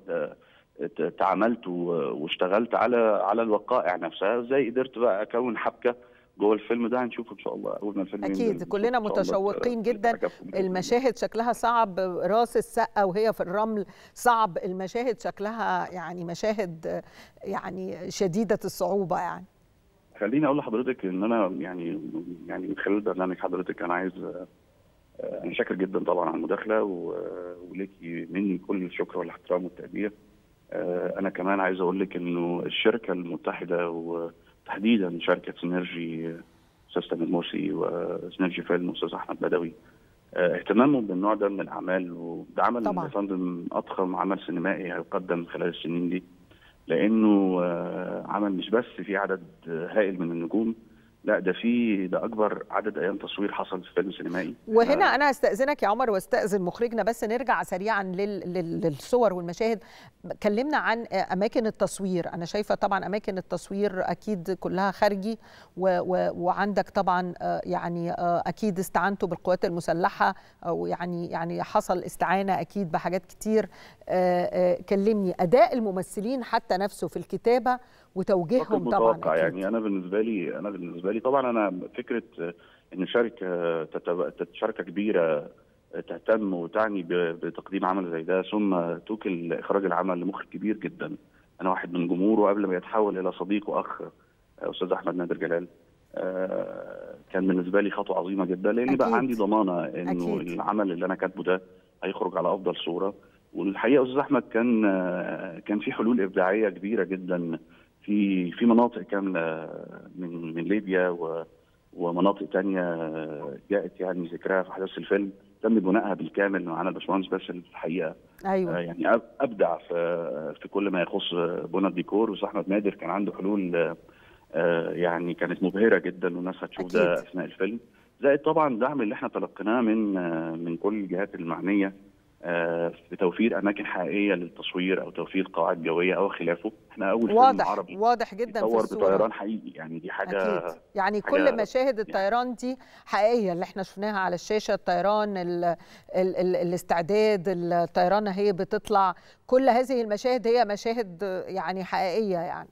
تعاملت واشتغلت على على الوقائع نفسها، ازاي قدرت بقى اكون حبكه جوه الفيلم ده. هنشوفه ان شاء الله اول ما الفيلم اكيد ينزل. كلنا متشوقين جدا. المشاهد شكلها صعب، راس السقه وهي في الرمل صعب، المشاهد شكلها يعني مشاهد يعني شديده الصعوبه. يعني خليني اقول لحضرتك ان انا يعني يعني من خلال برنامج حضرتك انا عايز انا شاكر جدا طبعا على المداخله، وليكي مني كل الشكر والاحترام والتقدير. انا كمان عايز اقول لك انه الشركه المتحده وتحديدا شركه سينرجي، استاذ تامر مرسي وسينرجي فيلم واستاذ احمد بدوي، اهتمامهم بالنوع ده من الاعمال، وده عمل يا فندم اضخم عمل سينمائي هيقدم خلال السنين دي، لانه عمل مش بس في عدد هائل من النجوم، لا ده في ده اكبر عدد ايام تصوير حصل في فيلم سينمائي. وهنا انا هستاذنك يا عمر واستاذن مخرجنا بس نرجع سريعا للصور والمشاهد. كلمنا عن اماكن التصوير. انا شايفه طبعا اماكن التصوير اكيد كلها خارجي، و و وعندك طبعا يعني اكيد استعنتوا بالقوات المسلحه، او يعني يعني حصل استعانه اكيد بحاجات كتير. كلمني اداء الممثلين حتى نفسه في الكتابه وتوجيههم طبعا أكيد. يعني انا بالنسبه لي انا بالنسبه لي طبعا انا فكره ان شركه شركه كبيره تهتم وتعني بتقديم عمل زي ده، ثم توكل اخراج العمل لمخرج كبير جدا، انا واحد من جمهوره قبل ما يتحول الى صديق واخ استاذ احمد نادر جلال، كان بالنسبه لي خطوه عظيمه جدا، لان بقى عندي ضمانه انه أكيد. العمل اللي انا كاتبه ده هيخرج على افضل صوره. والحقيقه استاذ احمد كان كان في حلول ابداعيه كبيره جدا في في مناطق كامله من من ليبيا و ومناطق ثانيه جاءت يعني ذكرها في احداث الفيلم، تم بنائها بالكامل. معانا الباشمهندس باسل الحقيقه ايوه يعني ابدع في في كل ما يخص بناء الديكور، واستاذ احمد نادر كان عنده حلول يعني كانت مبهره جدا والناس هتشوف أكيد. ده اثناء الفيلم، زائد طبعا الدعم اللي احنا تلقيناه من من كل الجهات المعنيه في توفير اماكن حقيقيه للتصوير او توفير قواعد جويه او خلافه. احنا اول واضح فيلم عربي واضح جدا في الصوره بطيران حقيقي، يعني دي حاجه أكيد. يعني حاجة كل مشاهد الطيران دي حقيقيه اللي احنا شفناها على الشاشه، الطيران ال ال ال الاستعداد الطيران هي بتطلع، كل هذه المشاهد هي مشاهد يعني حقيقيه يعني.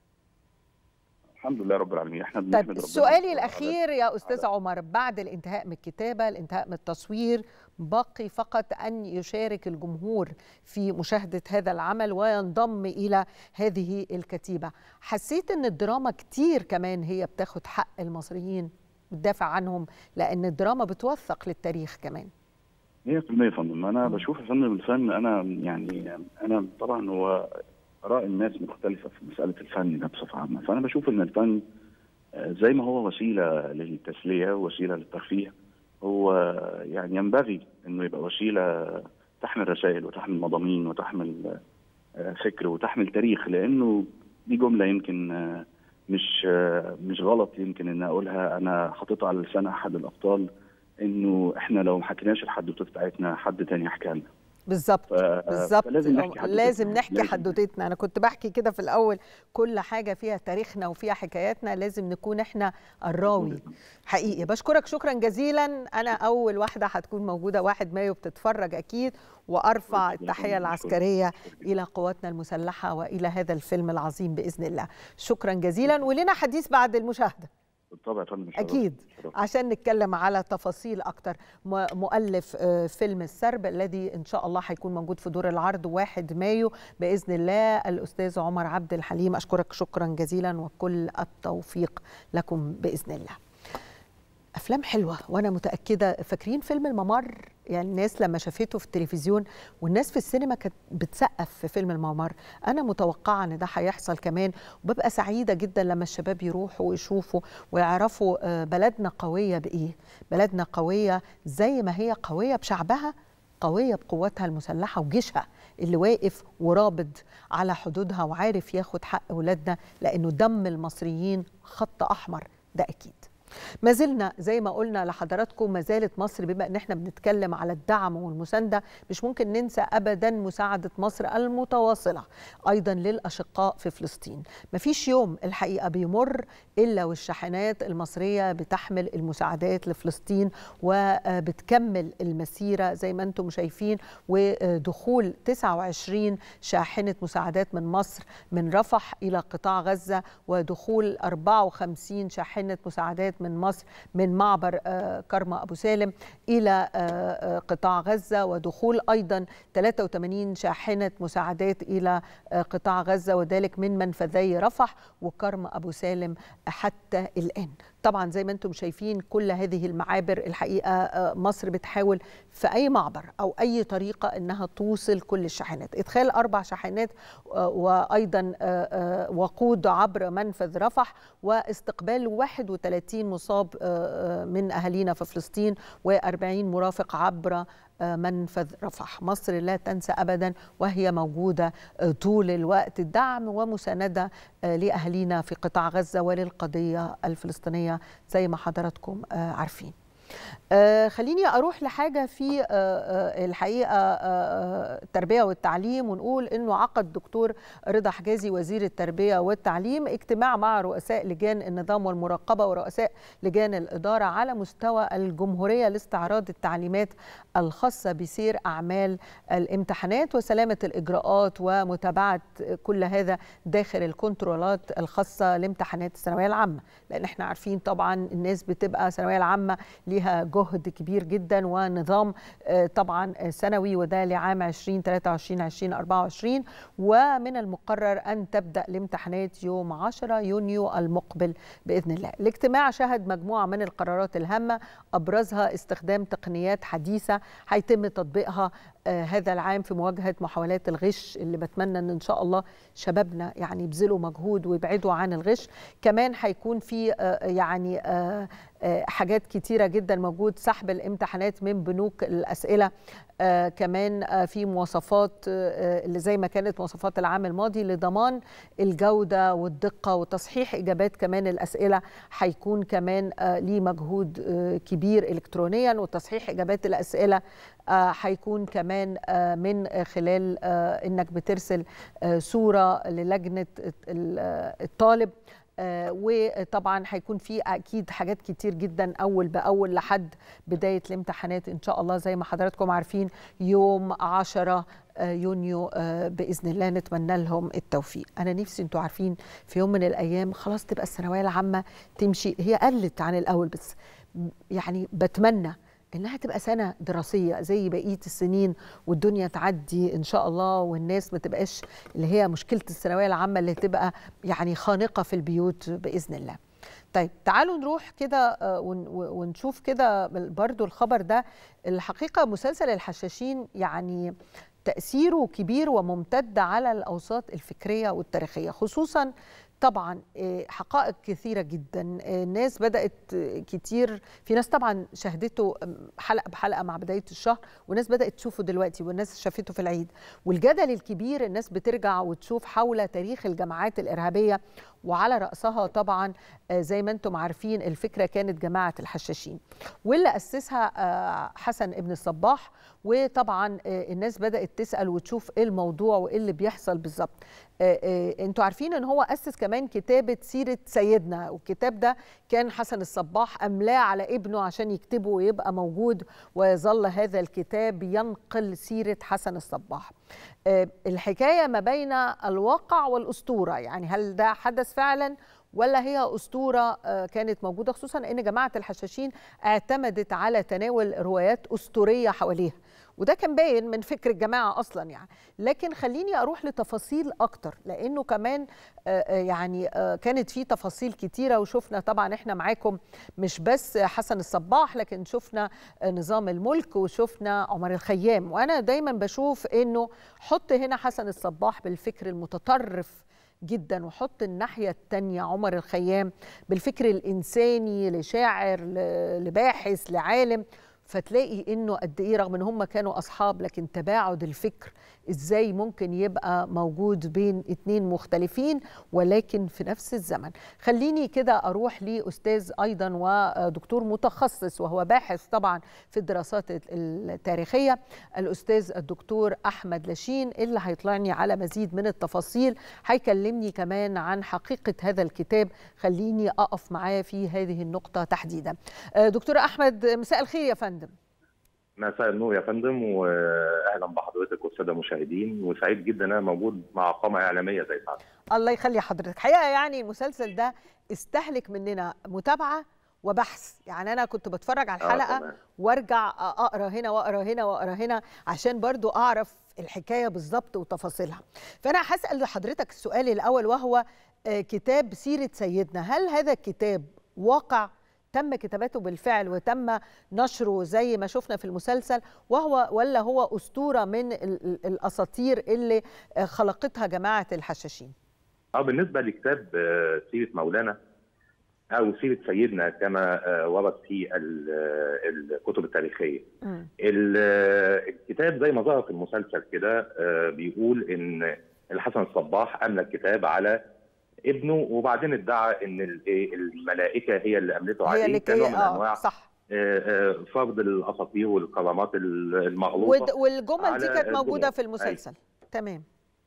الحمد لله رب العالمين. احنا بنحمد ربنا. سؤالي الاخير يا استاذ عمر، بعد الانتهاء من الكتابه، الانتهاء من التصوير، باقي فقط ان يشارك الجمهور في مشاهده هذا العمل وينضم الى هذه الكتيبه. حسيت ان الدراما كتير كمان هي بتاخد حق المصريين، بتدافع عنهم، لان الدراما بتوثق للتاريخ كمان. مية في المية يا فندم. انا بشوف يا فندم الفن، انا يعني انا طبعا هو آراء الناس مختلفة في مسألة الفن ده بصفة عامة، فأنا بشوف إن الفن زي ما هو وسيلة للتسلية ووسيلة للترفيه، هو يعني ينبغي إنه يبقى وسيلة تحمل رسائل وتحمل مضامين وتحمل فكر وتحمل تاريخ، لأنه دي جملة يمكن مش مش غلط يمكن إن أقولها، أنا حاططها على لسان أحد الأبطال، إنه إحنا لو ما حكيناش الحدوتة بتاعتنا حد تاني يحكيها لنا. بالظبط بالظبط لازم نحكي حدوتتنا. لازم نحكي حدوتتنا. انا كنت بحكي كده في الاول، كل حاجه فيها تاريخنا وفيها حكاياتنا، لازم نكون احنا الراوي حقيقي. بشكرك شكرا جزيلا. انا اول واحده هتكون موجوده واحد مايو بتتفرج اكيد، وارفع التحيه العسكريه الى قواتنا المسلحه والى هذا الفيلم العظيم باذن الله. شكرا جزيلا، ولنا حديث بعد المشاهده طبعا اكيد عشان نتكلم على تفاصيل اكتر. مؤلف فيلم السرب الذي ان شاء الله هيكون موجود في دور العرض واحد مايو باذن الله، الاستاذ عمر عبد الحليم. اشكرك شكرا جزيلا وكل التوفيق لكم باذن الله. افلام حلوه وانا متاكده. فاكرين فيلم الممر؟ يعني الناس لما شافته في التلفزيون والناس في السينما كانت بتسقف في فيلم الممر، انا متوقعه ان ده هيحصل كمان، وببقى سعيده جدا لما الشباب يروحوا ويشوفوا ويعرفوا بلدنا قويه بايه. بلدنا قويه زي ما هي قويه بشعبها، قويه بقواتها المسلحه وجيشها اللي واقف ورابض على حدودها وعارف ياخد حق اولادنا، لانه دم المصريين خط احمر، ده اكيد. ما زلنا زي ما قلنا لحضراتكم، ما زالت مصر بما ان احنا بنتكلم على الدعم والمسانده، مش ممكن ننسى ابدا مساعده مصر المتواصله ايضا للاشقاء في فلسطين. ما فيش يوم الحقيقه بيمر الا والشاحنات المصريه بتحمل المساعدات لفلسطين وبتكمل المسيره زي ما انتم شايفين، ودخول تسعة وعشرين شاحنه مساعدات من مصر من رفح الى قطاع غزه، ودخول أربعة وخمسين شاحنه مساعدات من مصر من معبر كرم أبو سالم إلى قطاع غزة، ودخول أيضا ثلاثة وثمانين شاحنة مساعدات إلى قطاع غزة، وذلك من منفذي رفح وكرم أبو سالم حتى الآن. طبعا زي ما انتم شايفين كل هذه المعابر الحقيقة مصر بتحاول في أي معبر أو أي طريقة أنها توصل كل الشاحنات. إدخال أربع شاحنات وأيضا وقود عبر منفذ رفح، واستقبال واحد وثلاثين مصاب من أهالينا في فلسطين وأربعين مرافق عبر منفذ رفح. مصر لا تنسى أبدا وهي موجودة طول الوقت دعم ومساندة لأهالينا في قطاع غزة وللقضية الفلسطينية زي ما حضراتكم عارفين. آه خليني أروح لحاجة في آه آه الحقيقة آه التربية والتعليم، ونقول أنه عقد دكتور رضا حجازي وزير التربية والتعليم اجتماع مع رؤساء لجان النظام والمراقبة ورؤساء لجان الإدارة على مستوى الجمهورية لاستعراض التعليمات الخاصة بسير أعمال الامتحانات وسلامة الإجراءات ومتابعة كل هذا داخل الكنترولات الخاصة لامتحانات الثانوية العامة، لأن احنا عارفين طبعا الناس بتبقى الثانوية العامة ليها جهد كبير جدا ونظام طبعا سنوي، وده لعام ألفين وثلاثة وعشرين ألفين وأربعة وعشرين، ومن المقرر أن تبدأ الامتحانات يوم عشرة يونيو المقبل بإذن الله. الاجتماع شهد مجموعة من القرارات الهامة أبرزها استخدام تقنيات حديثة هيتم تطبيقها هذا العام في مواجهة محاولات الغش، اللي بتمنى ان ان شاء الله شبابنا يعني يبذلوا مجهود ويبعدوا عن الغش. كمان هيكون في يعني حاجات كتيرة جدا موجود، سحب الامتحانات من بنوك الأسئلة، آه كمان آه في مواصفات آه اللي زي ما كانت مواصفات العام الماضي لضمان الجودة والدقة وتصحيح إجابات كمان الأسئلة، هيكون كمان آه ليه مجهود آه كبير إلكترونيا، وتصحيح إجابات الأسئلة هيكون آه كمان آه من خلال آه إنك بترسل آه صورة للجنة الطالب. آه وطبعا هيكون في اكيد حاجات كتير جدا اول باول لحد بدايه الامتحانات ان شاء الله زي ما حضراتكم عارفين يوم عشرة يونيو آه باذن الله. نتمنى لهم التوفيق. انا نفسي انتوا عارفين في يوم من الايام خلاص تبقى الثانويه العامه تمشي، هي قلت عن الاول بس يعني بتمنى إنها تبقى سنة دراسية زي بقية السنين، والدنيا تعدي إن شاء الله، والناس ما تبقاش اللي هي مشكلة الثانوية العامة اللي تبقى يعني خانقة في البيوت بإذن الله. طيب تعالوا نروح كده ونشوف كده برضو الخبر ده. الحقيقة مسلسل الحشاشين يعني تأثيره كبير وممتد على الأوساط الفكرية والتاريخية، خصوصاً طبعا حقائق كثيرة جدا. الناس بدأت كتير، في ناس طبعا شاهدته حلقة بحلقة مع بداية الشهر، وناس بدأت تشوفه دلوقتي، والناس شافته في العيد. والجدل الكبير الناس بترجع وتشوف حول تاريخ الجماعات الإرهابية، وعلى رأسها طبعا زي ما انتم عارفين الفكرة كانت جماعة الحشاشين، واللي أسسها حسن ابن الصباح. وطبعا الناس بدأت تسأل وتشوف ايه الموضوع وايه اللي بيحصل بالظبط. انتوا عارفين ان هو أسس كمان كتابة سيرة سيدنا، والكتاب ده كان حسن الصباح أملاه على ابنه عشان يكتبه ويبقى موجود، ويظل هذا الكتاب ينقل سيرة حسن الصباح. الحكاية ما بين الواقع والأسطورة، يعني هل ده حدث فعلا ولا هي أسطورة كانت موجودة، خصوصا أن جماعة الحشاشين اعتمدت على تناول روايات أسطورية حواليها، وده كان باين من فكر الجماعة أصلا يعني. لكن خليني أروح لتفاصيل أكتر، لأنه كمان يعني كانت في تفاصيل كتيرة، وشفنا طبعا إحنا معاكم مش بس حسن الصباح، لكن شفنا نظام الملك وشفنا عمر الخيام. وأنا دايما بشوف أنه حط هنا حسن الصباح بالفكر المتطرف جدا، وحط الناحية التانية عمر الخيام بالفكر الإنساني، لشاعر لباحث لعالم، فتلاقي انه قد ايه رغم ان هم كانوا اصحاب لكن تباعد الفكر ازاي ممكن يبقى موجود بين اتنين مختلفين ولكن في نفس الزمن. خليني كده اروح لاستاذ ايضا ودكتور متخصص وهو باحث طبعا في الدراسات التاريخيه، الاستاذ الدكتور احمد لاشين اللي هيطلعني على مزيد من التفاصيل، هيكلمني كمان عن حقيقه هذا الكتاب. خليني اقف معاه في هذه النقطه تحديدا. دكتور احمد، مساء الخير يا فندم. مساء النور يا فندم، واهلا بحضرتك والساده المشاهدين، وسعيد جدا ان انا موجود مع قامه اعلاميه زي سعادتك. الله يخلي حضرتك. حقيقه يعني المسلسل ده استهلك مننا متابعه وبحث، يعني انا كنت بتفرج على الحلقه آه وارجع اقرا هنا واقرا هنا واقرا هنا عشان برضو اعرف الحكايه بالظبط وتفاصيلها. فانا هسال لحضرتك السؤال الاول وهو كتاب سيره سيدنا، هل هذا الكتاب واقع تم كتابته بالفعل وتم نشره زي ما شفنا في المسلسل، وهو ولا هو أسطورة من الأساطير اللي خلقتها جماعة الحشاشين؟ اه بالنسبة لكتاب سيرة مولانا أو سيرة سيدنا كما ورد في الكتب التاريخية، الكتاب زي ما ظهر في المسلسل كده بيقول إن الحسن الصباح أملى الكتاب على ابنه، وبعدين ادعى ان الملائكه هي اللي املته عليه كنوع من انواع صح فرض الاساطير والكرامات المغلوطه. والجمل دي كانت موجوده في المسلسل. أي. تمام.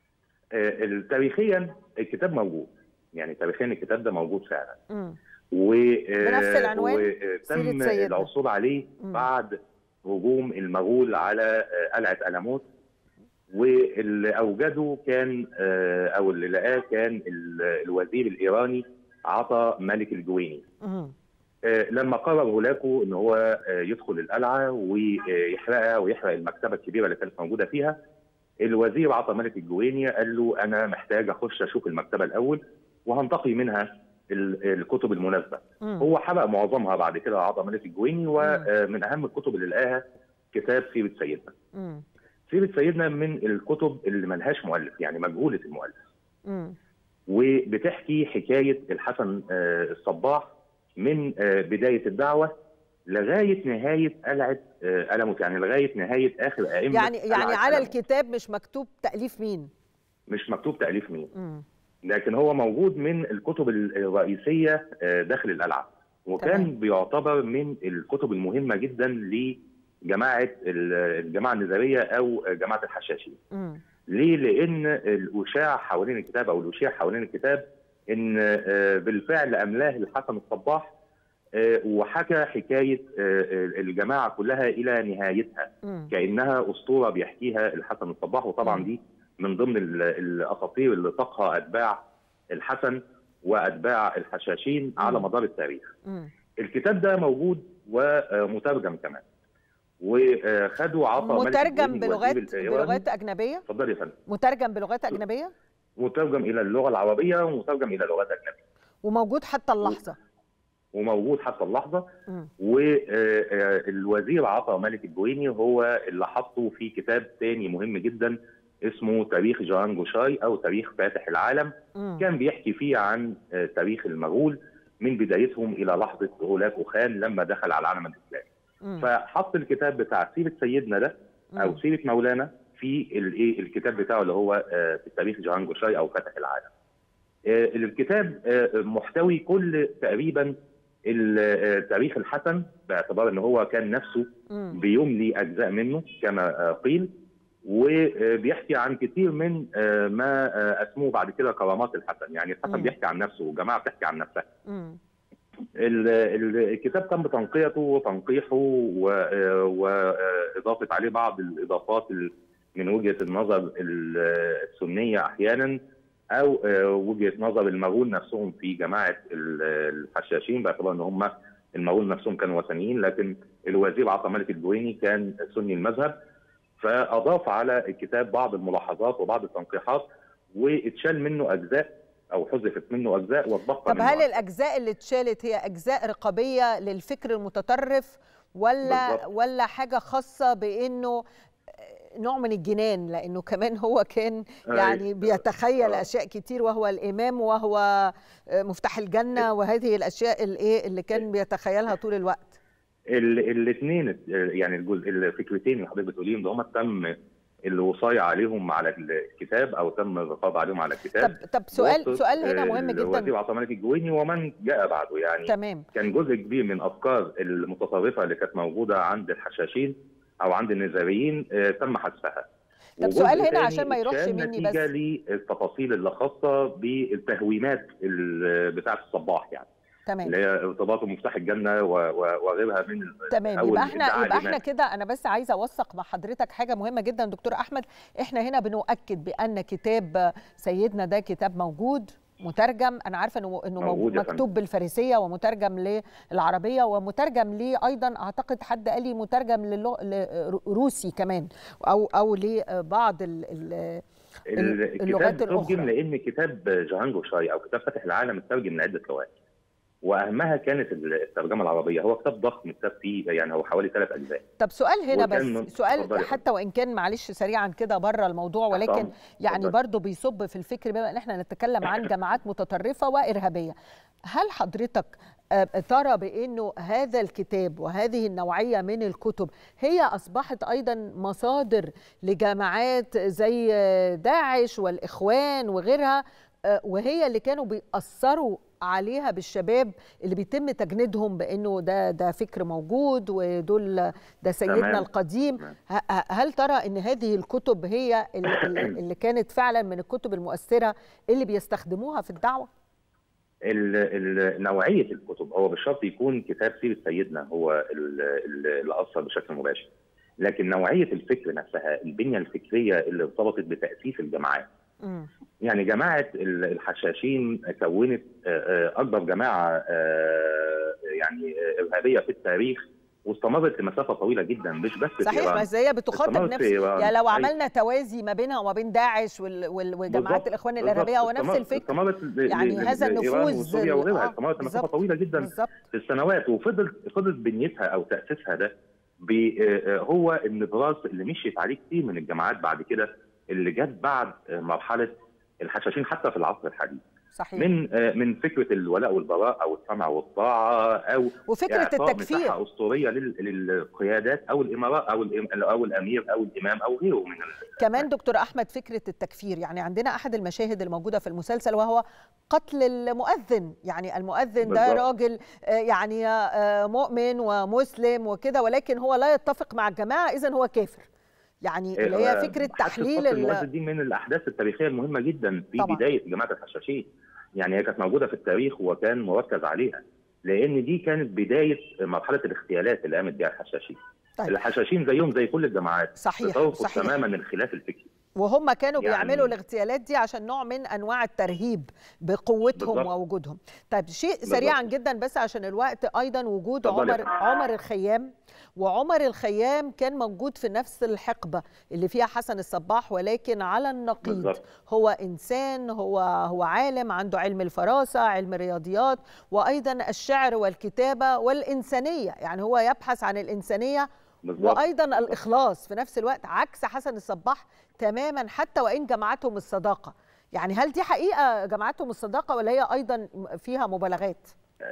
تاريخيا الكتاب موجود، يعني تاريخيا الكتاب ده موجود فعلا. امم و بنفس العنوان وتم العثور عليه مم. بعد هجوم المغول على قلعه ألموت، واللي اوجده كان او اللي لقاه كان الوزير الايراني عطا ملك الجويني. لما قرر هولاكو ان هو يدخل القلعه ويحرقها ويحرق المكتبه الكبيره اللي كانت موجوده فيها، الوزير عطا ملك الجويني قال له انا محتاج اخش اشوف المكتبه الاول وهنتقي منها الكتب المناسبه. هو حرق معظمها بعد كده عطا ملك الجويني، ومن اهم الكتب اللي لقاها كتاب سيره سيدنا. مم. سيرة سيدنا من الكتب اللي ملهاش مؤلف، يعني مجهولة المؤلف. مم. وبتحكي حكاية الحسن الصباح من بداية الدعوة لغاية نهاية قلعة ألموت، يعني لغاية نهاية آخر أئمة. يعني يعني على ألموت. الكتاب مش مكتوب تأليف مين؟ مش مكتوب تأليف مين. مم. لكن هو موجود من الكتب الرئيسية داخل القلعة، وكان تمام. بيعتبر من الكتب المهمة جدا ل جماعه الجماعه النزاريه او جماعه الحشاشين. مم. ليه؟ لان الاشاع حوالين الكتاب او الاشاع حوالين الكتاب ان بالفعل املاه الحسن الصباح وحكى حكايه الجماعه كلها الى نهايتها. مم. كانها اسطوره بيحكيها الحسن الصباح، وطبعا دي من ضمن الاساطير اللي طاقها اتباع الحسن واتباع الحشاشين مم. على مدار التاريخ. مم. الكتاب ده موجود ومترجم كمان، وخدوا عطا مترجم بلغات بلغات اجنبيه. اتفضل يا فندم. مترجم بلغات اجنبيه؟ مترجم الى اللغه العربيه ومترجم الى لغات اجنبيه. وموجود حتى اللحظه. وموجود حتى اللحظه. والوزير عطا ملك الجويني هو اللي حطه في كتاب ثاني مهم جدا اسمه تاريخ جهان جوشاي او تاريخ فاتح العالم. م. كان بيحكي فيه عن تاريخ المغول من بدايتهم الى لحظه هولاكو خان لما دخل على العالم الاسلامي. فحط الكتاب بتاع سيرة سيدنا ده او سيرة مولانا في الايه الكتاب بتاعه اللي هو في تاريخ جهان جوشاي او فتح العالم. الكتاب محتوي كل تقريبا تاريخ الحسن باعتبار ان هو كان نفسه بيملي اجزاء منه كما قيل، وبيحكي عن كثير من ما اسموه بعد كده كرامات الحسن، يعني الحسن بيحكي عن نفسه وجماعه بتحكي عن نفسها. الكتاب تم تنقيته وتنقيحه واضافه عليه بعض الاضافات من وجهه النظر السنيه احيانا او وجهه نظر المغول نفسهم في جماعه الحشاشين، باعتبار ان هم المغول نفسهم كانوا وثنيين، لكن الوزير عطا ملك الجويني كان سني المذهب، فاضاف على الكتاب بعض الملاحظات وبعض التنقيحات واتشال منه اجزاء او حذفت منه اجزاء واتبقى. طب هل الاجزاء اللي اتشالت هي اجزاء رقابيه للفكر المتطرف ولا بالضبط. ولا حاجه خاصه بانه نوع من الجنان، لانه كمان هو كان يعني بيتخيل اشياء كتير وهو الامام وهو مفتاح الجنه وهذه الاشياء الايه اللي كان بيتخيلها طول الوقت؟ الاثنين يعني الجزء الفكرتين اللي حضرتك بتقوليهم ده هم تم الوصايه عليهم على الكتاب او تم الرقابه عليهم على الكتاب. طب طب سؤال سؤال هنا مهم جدا. الوزير عبد الملك الجويني ومن جاء بعده يعني تمام. كان جزء كبير من افكار المتطرفه اللي كانت موجوده عند الحشاشين او عند النزاريين تم حذفها. طب سؤال هنا عشان ما يروحش مني بس. نتيجه للتفاصيل اللي خاصه بالتهويمات بتاعه الصباح يعني. تمام. اللي هي ارتباطه بمفتاح الجنه وغيرها من تمام. يبقى احنا يبقى احنا كده انا بس عايزه اوثق مع حضرتك حاجه مهمه جدا دكتور احمد. احنا هنا بنؤكد بان كتاب سيدنا ده كتاب موجود مترجم. انا عارفه انه انه مكتوب بالفارسيه ومترجم للعربيه ومترجم ليه ايضا اعتقد حد قال لي مترجم للروسي كمان او او لبعض ال اللغات الاخرى. الكتاب لان كتاب جهانجو شاي او كتاب فتح العالم اترجم من عده لغات واهمها كانت الترجمه العربيه. هو كتاب ضخم، كتاب فيه يعني هو حوالي ثلاث اجزاء. طب سؤال هنا بس سؤال حتى وان كان معلش سريعا كده بره الموضوع ولكن يعني برضه بيصب في الفكر بما ان احنا نتكلم عن جماعات متطرفه وارهابيه. هل حضرتك ترى بانه هذا الكتاب وهذه النوعيه من الكتب هي اصبحت ايضا مصادر لجماعات زي داعش والاخوان وغيرها وهي اللي كانوا بيأثروا عليها بالشباب اللي بيتم تجنيدهم بانه ده ده فكر موجود ودول ده سيدنا تمام. القديم. هل ترى ان هذه الكتب هي اللي, اللي كانت فعلا من الكتب المؤثره اللي بيستخدموها في الدعوه؟ نوعيه الكتب هو بالشرط يكون كتاب سيره سيدنا هو اللي اثر بشكل مباشر، لكن نوعيه الفكر نفسها البنيه الفكريه اللي ارتبطت بتاسيس الجماعات. م. يعني جماعه الحشاشين كونت اكبر جماعه يعني ارهابيه في التاريخ واستمرت لمسافه طويله جدا مش بس في صحيح. بس هي بتخاطب نفس يعني لو عملنا توازي ما بينها وما بين داعش وجماعات الاخوان الارهابيه هو نفس الفكر يعني هذا النفوذ وسوريا وغيرها استمرت لمسافه طويله جدا بالزبط. في السنوات وفضل فضلت بنيتها او تاسيسها ده هو النبراس اللي مشيت عليه كتير من الجماعات بعد كده اللي جت بعد مرحله الحشاشين حتى في العصر الحديث. صحيح. من من فكره الولاء والبراء او السمع والطاعه او وفكره التكفير مساحه اسطوريه للقيادات او الامراء او او الامير او الامام او غيره من كمان دكتور احمد فكره التكفير. يعني عندنا احد المشاهد الموجوده في المسلسل وهو قتل المؤذن. يعني المؤذن ده راجل يعني مؤمن ومسلم وكده ولكن هو لا يتفق مع الجماعه اذا هو كافر. يعني اللي هي فكره تحليل المؤذن دي من الاحداث التاريخيه المهمه جدا في طبعا. بدايه جماعه الحشاشين. يعني هي كانت موجوده في التاريخ وكان مركز عليها لان دي كانت بدايه مرحله الاغتيالات اللي قامت بها الحشاشين. طيب. الحشاشين زيهم زي كل الجماعات صحيح صحيح تماما الخلاف الفكري وهم كانوا يعني بيعملوا الاغتيالات دي عشان نوع من انواع الترهيب بقوتهم بالضبط. ووجودهم. طيب شيء بالضبط. سريعا جدا بس عشان الوقت ايضا وجود عمر عمر الخيام. وعمر الخيام كان موجود في نفس الحقبه اللي فيها حسن الصباح ولكن على النقيض بالضبط. هو انسان هو هو عالم عنده علم الفراسه علم الرياضيات وايضا الشعر والكتابه والانسانيه. يعني هو يبحث عن الانسانيه بالضبط. وايضا الاخلاص في نفس الوقت عكس حسن الصباح تماما حتى وان جمعتهم الصداقه. يعني هل دي حقيقه جمعتهم الصداقه ولا هي ايضا فيها مبالغات؟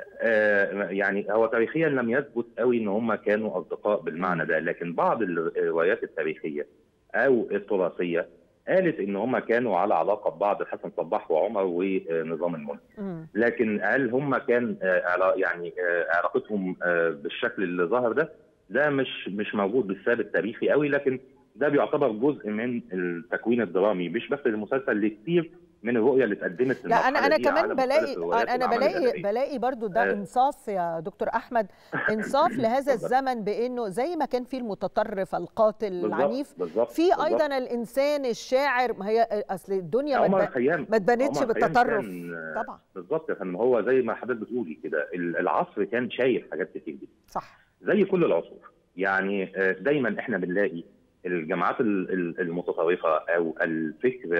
آه يعني هو تاريخيا لم يثبت قوي ان هم كانوا اصدقاء بالمعنى ده، لكن بعض الروايات التاريخيه او التراثيه قالت ان هم كانوا على علاقه ببعض حسن صباح وعمر ونظام الملك. لكن هل هم كان آه يعني آه علاقتهم آه بالشكل اللي ظهر ده ده مش مش موجود بالثابت التاريخي قوي، لكن ده بيعتبر جزء من التكوين الدرامي مش بس المسلسل لكتير من الرؤيه اللي اتقدمت. لا انا انا كمان بلاقي انا بلاقي بلاقي برضو ده انصاف يا دكتور احمد انصاف لهذا الزمن بانه زي ما كان في المتطرف القاتل العنيف في ايضا الانسان الشاعر. ما هي اصل الدنيا ما اتبنتش بالتطرف طبعا. بالظبط يا فندم هو زي ما حضرتك بتقولي كده العصر كان شايف حاجات كتير جدا صح زي كل العصور. يعني دايما احنا بنلاقي الجماعات المتطرفه او الفكر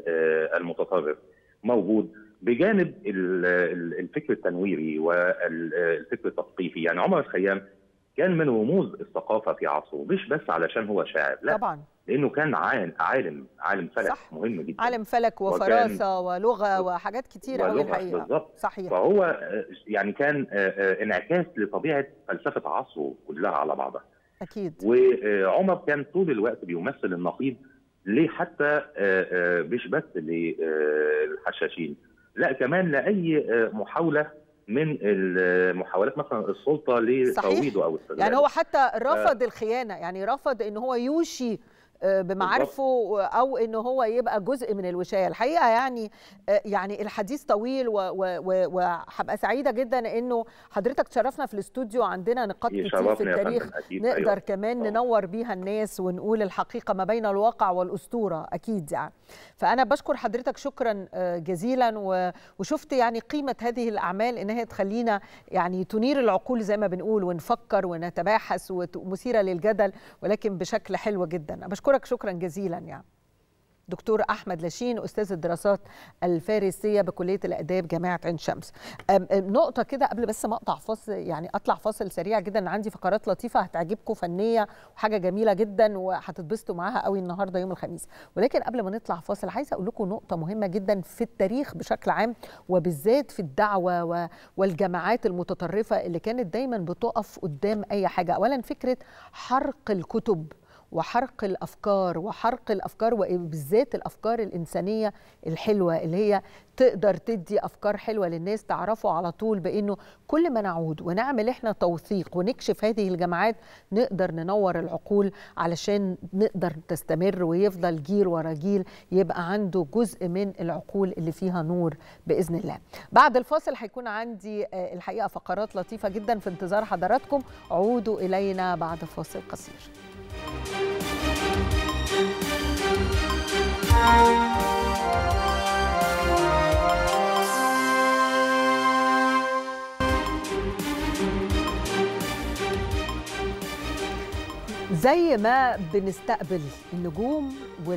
المتطرف موجود بجانب الفكر التنويري والفكر التثقيفي. يعني عمر الخيام كان من رموز الثقافه في عصره، مش بس علشان هو شاعر، لا طبعا لانه كان عالم عالم عالم فلك صح. مهم جدا، عالم فلك وفراسه ولغه وحاجات كتير قوي الحقيقه. بالظبط صحيح. فهو يعني كان انعكاس لطبيعه فلسفه عصره كلها على بعضها. اكيد. وعمر كان طول الوقت بيمثل النقيض ليه، حتى مش بس للحشاشين، لا كمان لاي محاوله من المحاولات مثلا السلطه لترويضه او استغلاله. يعني هو حتى رفض آه الخيانه، يعني رفض ان هو يوشي بمعارفه او ان هو يبقى جزء من الوشايه الحقيقه. يعني يعني الحديث طويل وهبقى سعيده جدا انه حضرتك تشرفنا في الاستوديو، عندنا نقاط كتير في التاريخ نقدر أيوة. كمان أوه. ننور بيها الناس ونقول الحقيقه ما بين الواقع والاسطوره اكيد يعني. فانا بشكر حضرتك شكرا جزيلا، وشفت يعني قيمه هذه الاعمال انها تخلينا يعني تنير العقول زي ما بنقول، ونفكر ونتباحث ومثيره للجدل ولكن بشكل حلو جدا. بشكرك شكرا جزيلا. يعني دكتور احمد لاشين استاذ الدراسات الفارسيه بكليه الاداب جامعه عين شمس. نقطه كده قبل بس ما اقطع فاصل، يعني اطلع فاصل سريع جدا، عندي فقرات لطيفه هتعجبكم فنيه وحاجه جميله جدا وهتتبسطوا معاها قوي النهارده يوم الخميس. ولكن قبل ما نطلع فاصل عايزه اقول لكم نقطه مهمه جدا في التاريخ بشكل عام، وبالذات في الدعوه والجماعات المتطرفه اللي كانت دايما بتقف قدام اي حاجه. اولا فكره حرق الكتب وحرق الأفكار وحرق الأفكار وبالذات الأفكار الإنسانية الحلوة اللي هي تقدر تدي أفكار حلوة للناس. تعرفوا على طول بأنه كل ما نعود ونعمل إحنا توثيق ونكشف هذه الجماعات نقدر ننور العقول علشان نقدر تستمر ويفضل جيل ورا جيل يبقى عنده جزء من العقول اللي فيها نور بإذن الله. بعد الفاصل هيكون عندي الحقيقة فقرات لطيفة جدا في انتظار حضراتكم. عودوا إلينا بعد فاصل قصير. زي ما بنستقبل النجوم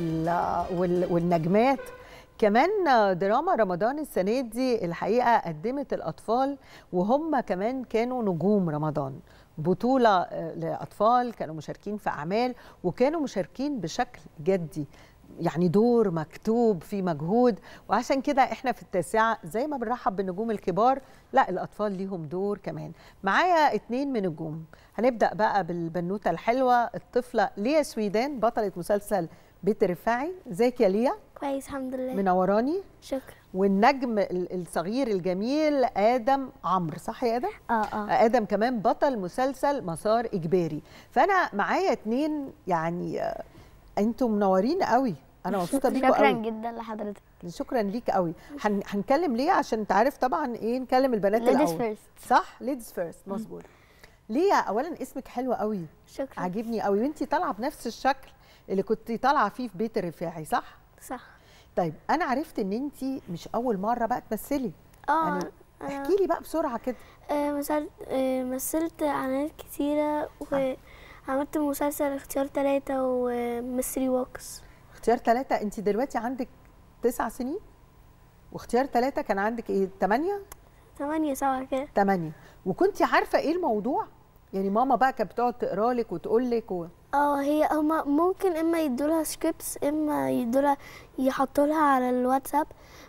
والنجمات، كمان دراما رمضان السنة دي الحقيقة قدمت الأطفال وهم كمان كانوا نجوم رمضان. بطولة لأطفال كانوا مشاركين في أعمال وكانوا مشاركين بشكل جدي، يعني دور مكتوب في مجهود. وعشان كده احنا في التاسعة زي ما بنرحب بالنجوم الكبار، لا الأطفال ليهم دور كمان. معايا اتنين من النجوم. هنبدأ بقى بالبنوتة الحلوة الطفلة ليا سويدان، بطلة مسلسل بيت الرفاعي. ازيك يا ليا؟ كويس الحمد لله. منوراني. شكرا. والنجم الصغير الجميل آدم عمرو، صح يا آدم؟ اه اه آدم كمان بطل مسلسل مسار إجباري. فأنا معايا اتنين يعني انتم منورين قوي، انا مبسوطه بيكم قوي. شكرا جدا لحضرتك. شكرا ليك قوي. هنتكلم ليه؟ عشان انت عارف طبعا ايه، نكلم البنات الاول. ليديز فيرست. صح، ليديز فيرست مظبوط. ليه؟ اولا اسمك حلو قوي. شكرا. عاجبني قوي، وانتي طالعه بنفس الشكل اللي كنت طالعه فيه في بيت الرفاعي، صح؟ صح. طيب انا عرفت ان انتي مش اول مره بقى تمثلي. اه يعني احكي لي بقى بسرعه كده. آه مثل آه مثلت اعلانات كتيره وعملت مسلسل اختيار ثلاثة وميستري ووكس. اختيار ثلاثة، انت دلوقتي عندك تسع سنين، واختيار ثلاثة كان عندك ايه؟ ثمانية؟ ثمانية سبعة كده. ثمانية. وكنتي عارفة ايه الموضوع؟ يعني ماما بقى كانت بتقعد تقرا لك وتقول لك و... اه هي هما ممكن اما يدوا لها سكريبتس اما يدوا لها يحطوا لها على الواتساب،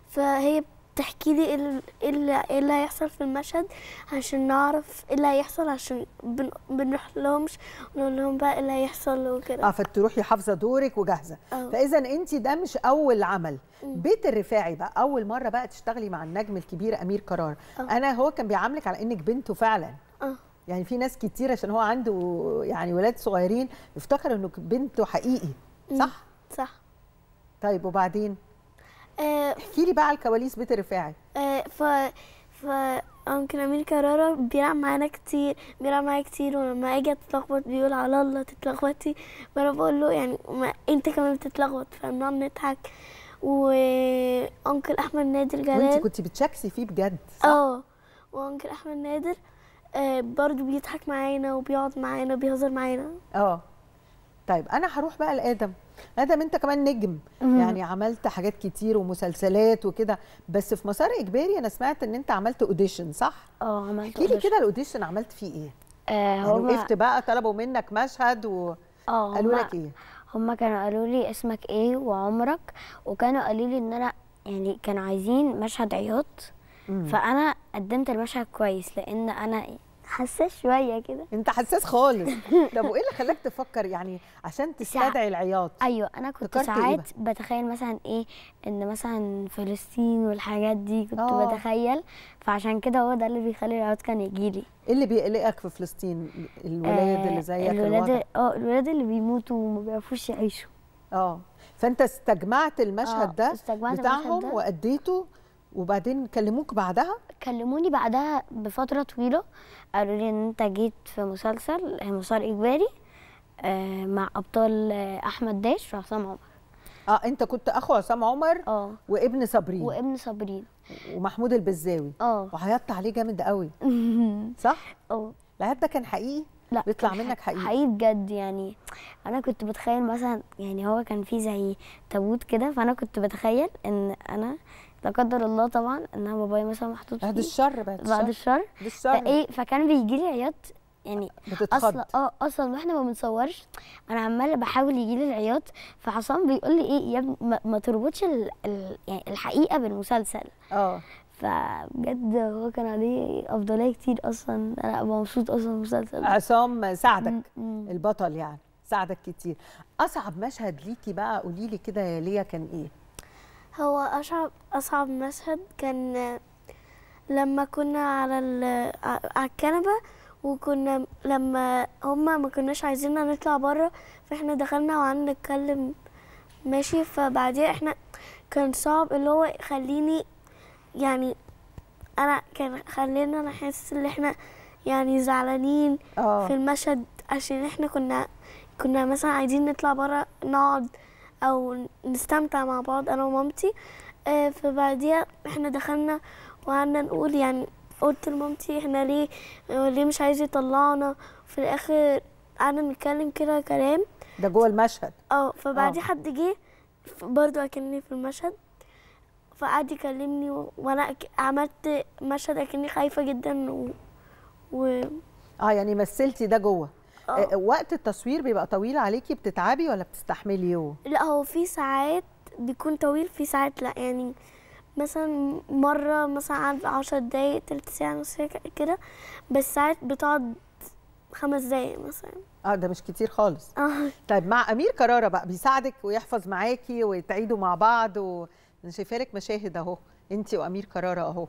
فهي بتحكي لي ايه اللي هيحصل في المشهد عشان نعرف ايه اللي هيحصل، عشان بن... بنروح لهمش ونقول لهم بقى ايه اللي هيحصل وكده. اه فتروحي حافظه دورك وجاهزه. أوه. فاذا انت ده مش اول عمل. م. بيت الرفاعي بقى اول مره بقى تشتغلي مع النجم الكبير امير قرار. أوه. انا هو كان بيعاملك على انك بنته فعلا. اه يعني في ناس كتير عشان هو عنده يعني ولاد صغيرين يفتكروا انه بنته حقيقي، صح؟ صح. طيب وبعدين؟ آه احكي لي بقى على الكواليس بيت الرفاعي. آه ف ف ممكن امير كرارة بيلعب معانا كتير، بيلعب معايا كتير، ولما اجي اتلخبط بيقول على الله تتلخبطي، فانا بقول له يعني ما انت كمان بتتلخبط، فبنقعد نضحك. وانكل احمد نادر جلال وانت كنت بتشكسي فيه بجد، صح؟ اه وانكل احمد نادر آه برضه بيضحك معانا وبيقعد معانا وبيهزر معانا. اه طيب انا هروح بقى لادم. ادم انت كمان نجم. مم. يعني عملت حاجات كتير ومسلسلات وكده، بس في مسار اجباري انا سمعت ان انت عملت اوديشن، صح؟ اه عملت. احكي لي كده الاوديشن عملت فيه ايه؟ آه يعني وقفت بقى طلبوا منك مشهد وقالوا لك ايه؟ هم كانوا قالوا لي اسمك ايه وعمرك، وكانوا قالوا لي ان انا يعني كانوا عايزين مشهد عياط. مم. فانا قدمت المشهد كويس لان انا حساس شويه كده. انت حساس خالص. طب وايه اللي خلاك تفكر يعني عشان تستدعي العياط؟ ايوه انا كنت ساعات بتخيل مثلا ايه ان مثلا فلسطين والحاجات دي كنت أوه. بتخيل، فعشان كده هو ده اللي بيخلي العياط كان يجي لي. ايه اللي بيقلقك في فلسطين؟ الولاد آه اللي زيك؟ الولاد اه الولاد اللي بيموتوا وما بيعرفوش يعيشوا. اه فانت استجمعت المشهد ده بتاعهم واديته، وبعدين كلموك بعدها؟ كلموني بعدها بفترة طويلة، قالوا لي ان انت جيت في مسلسل مسار اجباري آه مع ابطال آه احمد داش وعصام عمر. اه انت كنت اخو عصام عمر اه وابن صابرين وابن صابرين ومحمود البزاوي. اه وعيطت عليه جامد قوي صح؟ اه العياط ده كان حقيقي؟ لا بيطلع منك حقيقي؟ حقيقي بجد. يعني انا كنت بتخيل مثلا يعني هو كان في زي تابوت كده، فانا كنت بتخيل ان انا لا قدر الله طبعا ان انا بابايا مثلا محطوط فيه بعد الشر بعد الشر بعد الشر بالشر فايه فكان بيجي لي عياط يعني بتتخض. اصلا اه اصلا واحنا ما بنصورش انا عماله بحاول يجي لي العياط، فحسام بيقول لي ايه يا ابني ما, ما تربطش ال ال يعني الحقيقه بالمسلسل. اه فبجد هو كان عليه افضليه كتير، اصلا انا ابقى مبسوط اصلا المسلسل. عصام ساعدك م -م. البطل يعني ساعدك كتير. اصعب مشهد ليكي بقى قولي لي كده يا ليا كان ايه؟ هو أصعب أصعب مشهد كان لما كنا على على الكنبة، وكنا لما هما ما كناش عايزيننا نطلع بره، فاحنا دخلنا وقعدنا نتكلم ماشي. فبعدين احنا كان صعب اللي هو يخليني يعني انا كان خلينا نحس ان احنا يعني زعلانين أوه. في المشهد، عشان احنا كنا كنا مثلا عايزين نطلع بره نقعد او نستمتع مع بعض انا ومامتي. آه فبعديها احنا دخلنا وقعدنا نقول يعني قلت لمامتي احنا ليه ليه مش عايز يطلعنا، في الاخر قعدنا نتكلم كده كلام ده جوه المشهد. اه فبعديه حد جه برضه اكني في المشهد، فقعد يكلمني وانا عملت مشهد اكني خايفه جدا و, و... اه يعني مثلتي ده جوه. آه. وقت التصوير بيبقى طويل عليكي بتتعبي ولا بتستحملي يوم؟ لا هو في ساعات بيكون طويل، في ساعات لا. يعني مثلا مرة مثلا قعد عشر دقايق تلت ساعة نص ساعة كده، بس ساعات بتقعد خمس دقايق مثلا. اه ده مش كتير خالص. اه طيب مع أمير كرارة بقى بيساعدك ويحفظ معاكي وتعيدوا مع بعض و... أنا شايفة لك مشاهد أهو أنت وأمير كرارة أهو.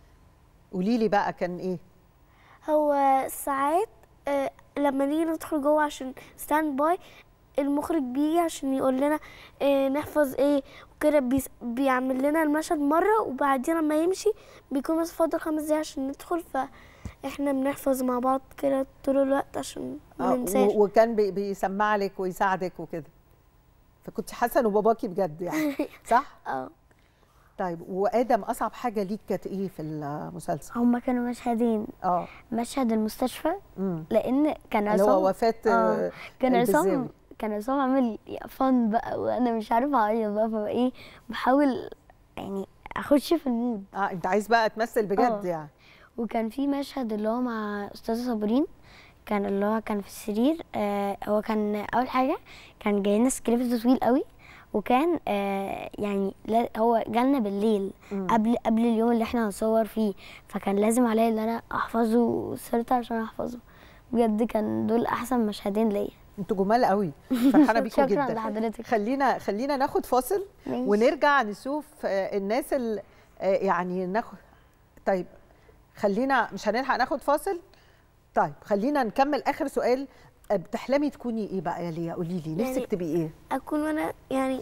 قولي لي بقى كان إيه؟ هو ساعات آه لما نيجي ندخل جوه عشان ستاند باي، المخرج بيجي عشان يقول لنا إيه نحفظ ايه وكده، بيعمل لنا المشهد مره، وبعدين لما يمشي بيكون بس فاضل خمس دقايق عشان ندخل، فاحنا بنحفظ مع بعض كده طول الوقت عشان ما ننساش. وكان بي بيسمع لك ويساعدك وكده، فكنت حاسه انه باباكي بجد يعني صح؟ اه. طيب وادم اصعب حاجه ليك كانت ايه في المسلسل؟ هما كانوا مشهدين. اه مشهد المستشفى مم. لان كان عصام اللي هو وفاه آه كان عصام كان عصام عامل فن بقى وانا مش عارفه اعيط بقى، فبقى ايه بحاول يعني اخش في المود. اه انت عايز بقى تمثل بجد أوه. يعني. وكان في مشهد اللي هو مع استاذه صابرين، كان اللي هو كان في السرير. آه هو كان اول حاجه كان جاي لنا سكريبت طويل قوي، وكان آه يعني هو جالنا بالليل مم. قبل قبل اليوم اللي احنا هنصور فيه، فكان لازم عليا ان انا احفظه وصرت عشان احفظه. بجد كان دول احسن مشهدين ليا. انتوا جمال قوي، فرحانه بيكم جدا. شكرا لحضرتك. خلينا خلينا ناخد فاصل ماشي. ونرجع نشوف الناس اللي يعني ناخد. طيب خلينا مش هنلحق ناخد فاصل. طيب خلينا نكمل اخر سؤال. بتحلمي تكوني ايه بقى يا ليا؟ قولي لي نفسك يعني تبقي ايه؟ اكون انا يعني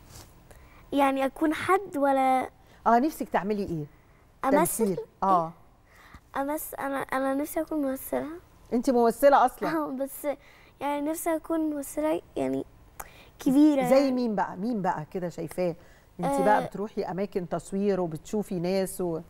يعني اكون حد ولا اه نفسك تعملي ايه؟ امثل. اه امثل. انا انا نفسي اكون ممثله. انت ممثله اصلا؟ اه بس يعني نفسي اكون ممثله يعني كبيره. زي يعني. مين بقى؟ مين بقى كده شايفاه؟ انت آه بقى بتروحي اماكن تصوير وبتشوفي ناس و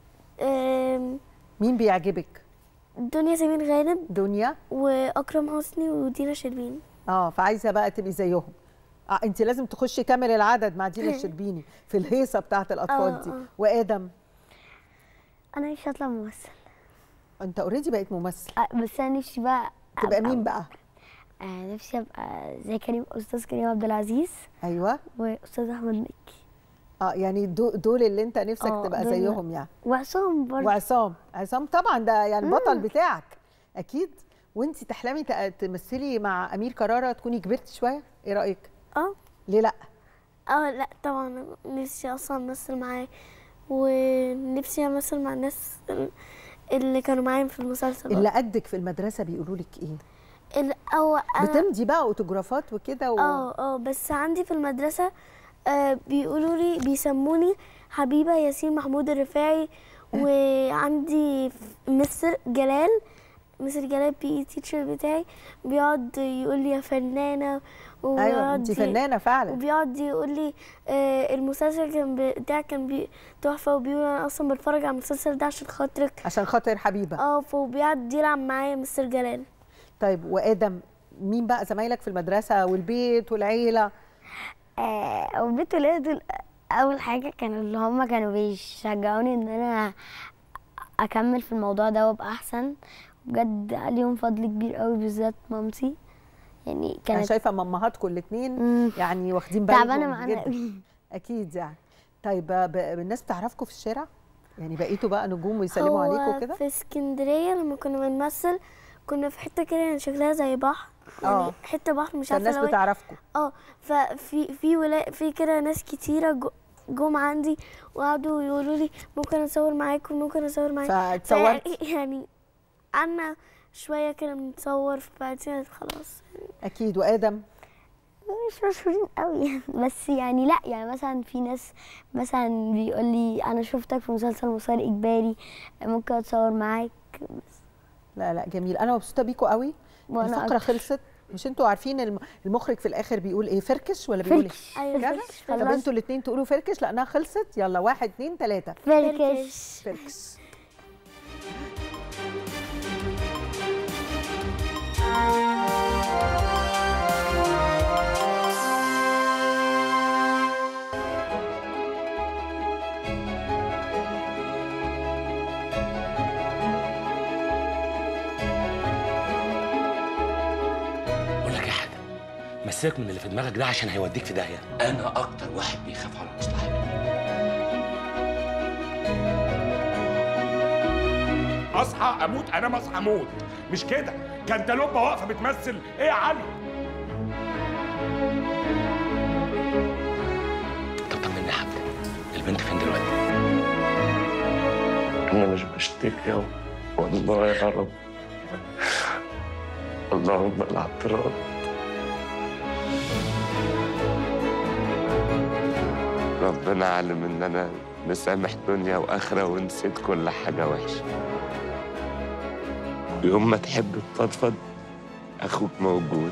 آه مين بيعجبك؟ دنيا سمير غانم. دنيا واكرم حسني ودينا شربيني. اه فعايزه بقى تبقي زيهم. اه انت لازم تخشي كامل العدد مع دينا شربيني في الهيصه بتاعه الاطفال دي. وادم؟ انا نفسي اطلع ممثل. انت اوريدي بقيت ممثل. آه بس انا نفسي بقى تبقى مين بقى؟ آه نفسي ابقى زي كريم، استاذ كريم عبد العزيز. ايوه. واستاذ احمد مكي. اه يعني دول اللي انت نفسك تبقى زيهم يعني. وعصام برضه. وعصام، عصام طبعا ده يعني البطل بتاعك اكيد. وانت تحلمي تمثلي مع امير كرارة تكوني كبرتي شويه، ايه رايك؟ اه. ليه لا؟ اه لا طبعا نفسي اصلا امثل معاه، ونفسي امثل مع الناس اللي كانوا معايا في المسلسل. اللي قدك في المدرسه بيقولوا لك ايه؟ أو بتمضي بقى اوتوجرافات وكده و... اه اه بس عندي في المدرسه آه بيقولوا لي بيسموني حبيبه ياسين محمود الرفاعي. وعندي مستر جلال، مستر جلال بي اي تيتشر بتاعي بيقعد يقول لي يا فنانه. ايوه انت فنانه فعلا. وبيقعد يقول لي آه المسلسل كان بتاعك كان تحفه، وبيقول انا اصلا بتفرج على المسلسل ده عشان خاطرك، عشان خاطر حبيبه. اه فبيقعد يلعب معايا مستر جلال. طيب وادم، مين بقى زمايلك في المدرسه والبيت والعيله؟ آه والبيت والعيله دول اول حاجه كانوا اللي هم كانوا بيشجعوني ان انا اكمل في الموضوع ده وابقى احسن. بجد عليهم فضل كبير قوي، بالذات مامتي. يعني كانت انا شايفه مامهاتكم الاثنين يعني واخدين بالهم تعبانه معانا قوي اكيد يعني. طيب الناس بتعرفكم في الشارع؟ يعني بقيتوا بقى نجوم ويسلموا عليكم كده؟ في اسكندريه لما كنا بنمثل كنا في حته كده يعني شكلها زي بحر، يعني أوه. حته بحر مش عارفه. الناس بتعرفكم؟ اه ففي في ولا في كده ناس كتيره جم عندي وقعدوا يقولوا لي ممكن اصور معاكم، ممكن اصور معاكم. فاتصورت؟ يعني قعدنا شويه كده بنتصور، فبعدين خلاص. اكيد. وادم؟ مش مشهورين قوي بس يعني لا، يعني مثلا في ناس مثلا بيقول لي انا شفتك في مسلسل مسار اجباري، ممكن اتصور معاك. لا لا جميل، انا مبسوطه بيكوا قوي. الفقره خلصت. مش انتوا عارفين المخرج في الاخر بيقول ايه؟ فركش ولا بيقول فركش. ايه؟ ايوه فركش. طب انتوا الاثنين تقولوا فركش لانها خلصت. يلا واحد اثنين ثلاثه. فركش. فركش. مساك من اللي في دماغك ده عشان هيوديك في داهيه. انا اكتر واحد بيخاف على مصلحته. اصحى اموت انام اصحى اموت، مش كده؟ كانتالوبه واقفه بتمثل ايه يا علي؟ طب طمني يا حمد، البنت فين دلوقتي؟ انا مش بشتكي والله يا رب، اللهم الاعتراض. ربنا عالم ان انا مسامح دنيا واخره ونسيت كل حاجه وحشه. يوم ما تحب تفضفض اخوك موجود.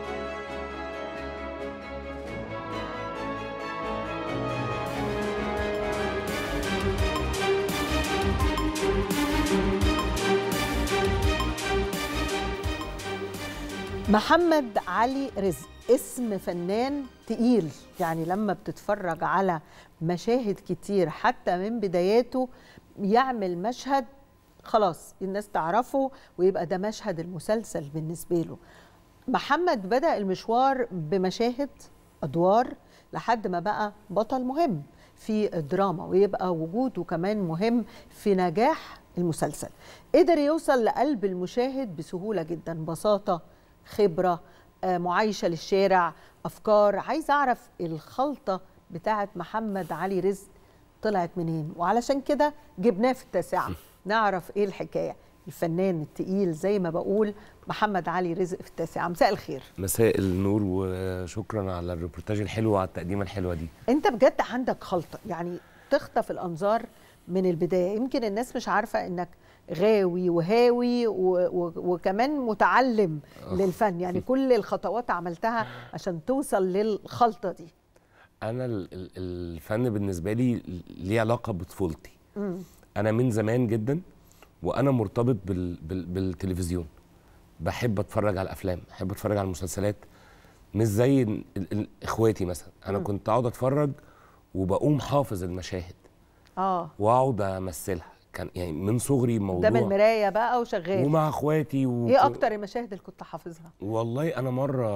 محمد علي رزق اسم فنان تقيل، يعني لما بتتفرج على مشاهد كتير حتى من بداياته يعمل مشهد خلاص الناس تعرفه ويبقى ده مشهد المسلسل بالنسبة له. محمد بدأ المشوار بمشاهد أدوار لحد ما بقى بطل مهم في الدراما ويبقى وجوده كمان مهم في نجاح المسلسل. قدر يوصل لقلب المشاهد بسهولة جدا، بساطة، خبرة، معايشة للشارع، أفكار. عايز أعرف الخلطة بتاعت محمد علي رزق طلعت منين، وعلشان كده جبناه في التاسعة نعرف إيه الحكاية. الفنان التقيل زي ما بقول محمد علي رزق في التاسعة. مساء الخير. مساء النور وشكرا على الريبورتاج الحلو وعلى التقديمة الحلوة دي. أنت بجد عندك خلطة، يعني تخطف الأنظار من البداية. يمكن الناس مش عارفة إنك غاوي وهاوي و... و... وكمان متعلم أوه. للفن، يعني كل الخطوات عملتها عشان توصل للخلطة دي. أنا الفن بالنسبة لي ليه علاقة بطفولتي. م. أنا من زمان جدا وأنا مرتبط بال... بال... بالتلفزيون. بحب أتفرج على الأفلام، بحب أتفرج على المسلسلات، مش زي ال... ال... إخواتي مثلا. أنا م. كنت أقعد أتفرج وبقوم حافظ المشاهد اه واقعد امثلها. كان يعني من صغري موضوع قدام المرايه بقى وشغال ومع اخواتي و... ايه اكتر المشاهد اللي كنت حافظها؟ والله انا مره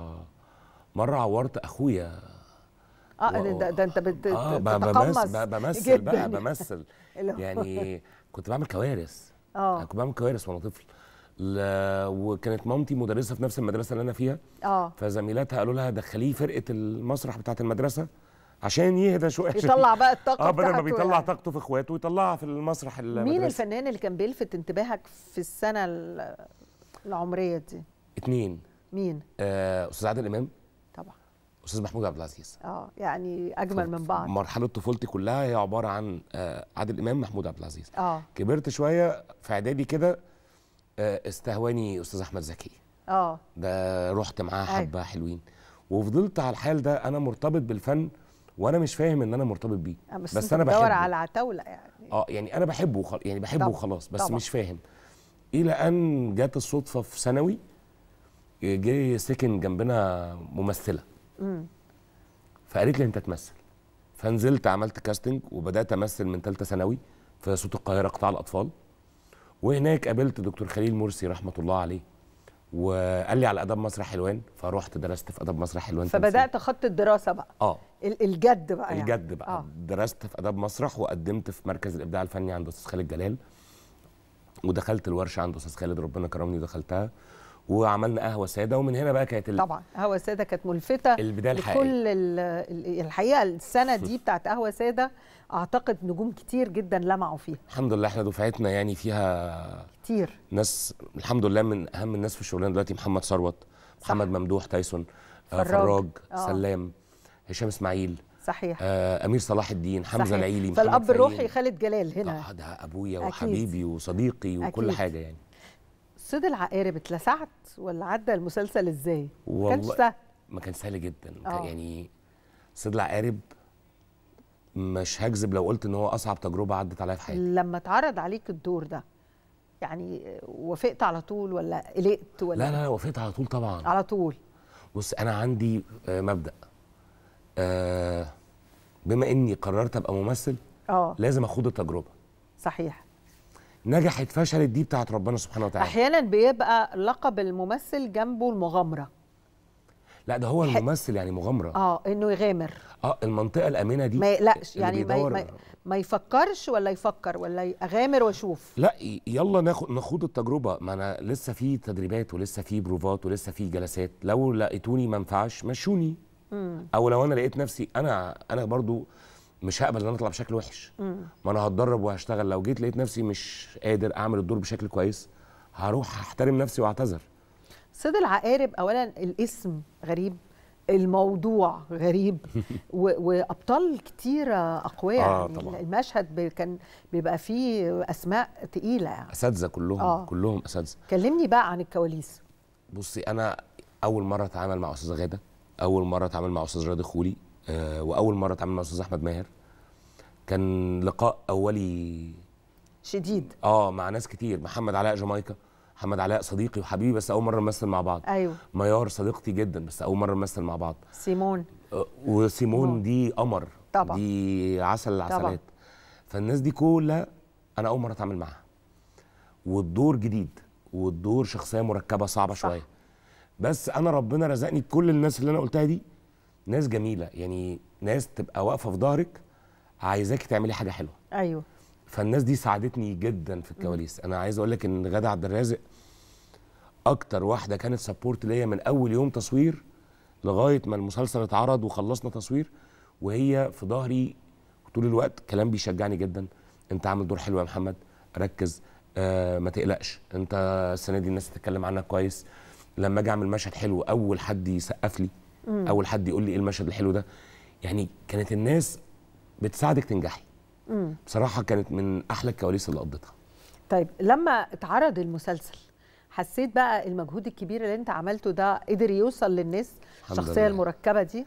مره عورت اخويا. اه و... ده, ده انت بت... اه بتتقمص بمثل بقى بمثل يعني كنت بعمل كوارث. اه كنت بعمل كوارث وانا طفل. ل... وكانت مامتي مدرسه في نفس المدرسه اللي انا فيها. اه فزميلاتها قالوا لها دخليه فرقه المسرح بتاعه المدرسه عشان يهدى شويه، يطلع بقى الطاقه اه بدل ما بيطلع يعني. طاقته في اخواته يطلعها في المسرح المدرسة. مين الفنان اللي كان بيلفت انتباهك في السنه العمريه دي؟ اتنين. مين؟ آه استاذ عادل امام طبعا، استاذ محمود عبد العزيز. اه يعني اجمل من بعض. مرحله طفولتي كلها هي عباره عن آه عادل امام محمود عبد العزيز. اه كبرت شويه في اعدادي كده آه استهواني استاذ احمد زكي. اه ده رحت معاه حبه حلوين وفضلت على الحال ده. انا مرتبط بالفن وانا مش فاهم ان انا مرتبط بيه، بس, بس انا بحبه. بدور على عتاوله يعني. اه يعني انا بحبه وخل... يعني بحبه طبعًا. وخلاص، بس طبعًا. مش فاهم. الى ان جت الصدفه في ثانوي جه سكن جنبنا ممثله. امم فقالت لي انت تمثل. فنزلت عملت كاستنج وبدات امثل من ثالثه ثانوي في صوت القاهره قطاع الاطفال. وهناك قابلت دكتور خليل مرسي رحمه الله عليه وقال لي على اداب مسرح حلوان، فروحت درست في اداب مسرح حلوان. فبدات خط الدراسه بقى. اه الجد بقى يعني. الجد بقى آه. درست في اداب مسرح وقدمت في مركز الابداع الفني عند استاذ خالد جلال، ودخلت الورشه عند استاذ خالد ربنا كرمني ودخلتها وعملنا قهوه ساده. ومن هنا بقى كانت ال... طبعا قهوه ساده كانت ملفته البدايه الحقيقيه. لكل الحقيقه السنه دي بتاعت قهوه ساده اعتقد نجوم كتير جدا لمعوا فيها. الحمد لله احنا دفعتنا يعني فيها كتير ناس الحمد لله من اهم الناس في الشغلانه دلوقتي. محمد ثروت، محمد ممدوح، تايسون، فراج, فراج آه. سلام، هشام اسماعيل، صحيح، آه امير صلاح الدين، حمزه العيلي، فالاب الروحي خالد جلال هنا. اه ده ابويا وحبيبي وصديقي وكل أكيد. حاجه يعني. صيد العقارب اتلسعت ولا عدى المسلسل ازاي؟ والله ما كانش سهل. ما كان سهل جدا. أوه. يعني صيد العقارب مش هكذب لو قلت ان هو اصعب تجربه عدت عليا في حياتي. لما اتعرض عليك الدور ده يعني وافقت على طول ولا قلقت ولا؟ لا لا وافقت على طول طبعا. على طول. بص انا عندي مبدأ آه بما اني قررت ابقى ممثل اه لازم اخوض التجربه. صحيح. نجحت فشلت دي بتاعت ربنا سبحانه وتعالى. احيانا بيبقى لقب الممثل جنبه المغامره. لا ده هو الممثل يعني مغامره. اه انه يغامر. اه المنطقه الامنه دي ما يقلقش يعني ما, ما, ما يفكرش ولا يفكر ولا اغامر واشوف. لا يلا ناخد نخوض التجربه. ما انا لسه في تدريبات ولسه في بروفات ولسه في جلسات. لو لقيتوني ما ينفعش مشوني. مم. او لو انا لقيت نفسي انا انا برضو مش هقبل ان انا اطلع بشكل وحش. مم. ما انا هتدرب وهشتغل. لو جيت لقيت نفسي مش قادر اعمل الدور بشكل كويس هروح احترم نفسي واعتذر. صيد العقارب اولا الاسم غريب، الموضوع غريب وابطال كتيره اقوياء. آه يعني طبعا. المشهد بي كان بيبقى فيه اسماء تقيله يعني. اساتذه كلهم. آه. كلهم اساتذه. كلمني بقى عن الكواليس. بصي انا اول مره اتعامل مع استاذه غاده، اول مره اتعامل مع استاذ راضي خولي، آه واول مره اتعامل مع استاذ احمد ماهر. كان لقاء اولي شديد اه مع ناس كتير. محمد علاء جامايكا، محمد علاء صديقي وحبيبي بس اول مره نمثل مع بعض. ايوه. ميار صديقتي جدا بس اول مره نمثل مع بعض. سيمون آه وسيمون مم. دي قمر طبعا، دي عسل العسلات طبعا. فالناس دي كلها انا اول مره اتعامل معاها والدور جديد والدور شخصيه مركبه صعبه صح. شويه. بس انا ربنا رزقني بكل الناس اللي انا قلتها دي ناس جميله، يعني ناس تبقى واقفه في ظهرك عايزاكي تعملي حاجه حلوه. ايوه. فالناس دي ساعدتني جدا في الكواليس. انا عايز اقول لك ان غادة عبد الرازق اكتر واحده كانت سبورت ليا من اول يوم تصوير لغايه ما المسلسل اتعرض وخلصنا تصوير، وهي في ظهري طول الوقت. كلام بيشجعني جدا. انت عامل دور حلو يا محمد، ركز، آه ما تقلقش، انت السنه دي الناس تتكلم عنك كويس. لما اجي اعمل مشهد حلو اول حد يسقف لي، مم. اول حد يقول لي ايه المشهد الحلو ده. يعني كانت الناس بتساعدك تنجحي. مم. بصراحه كانت من احلى الكواليس اللي قضيتها. طيب لما اتعرض المسلسل حسيت بقى المجهود الكبير اللي انت عملته ده قدر يوصل للناس؟ الشخصيه المركبه دي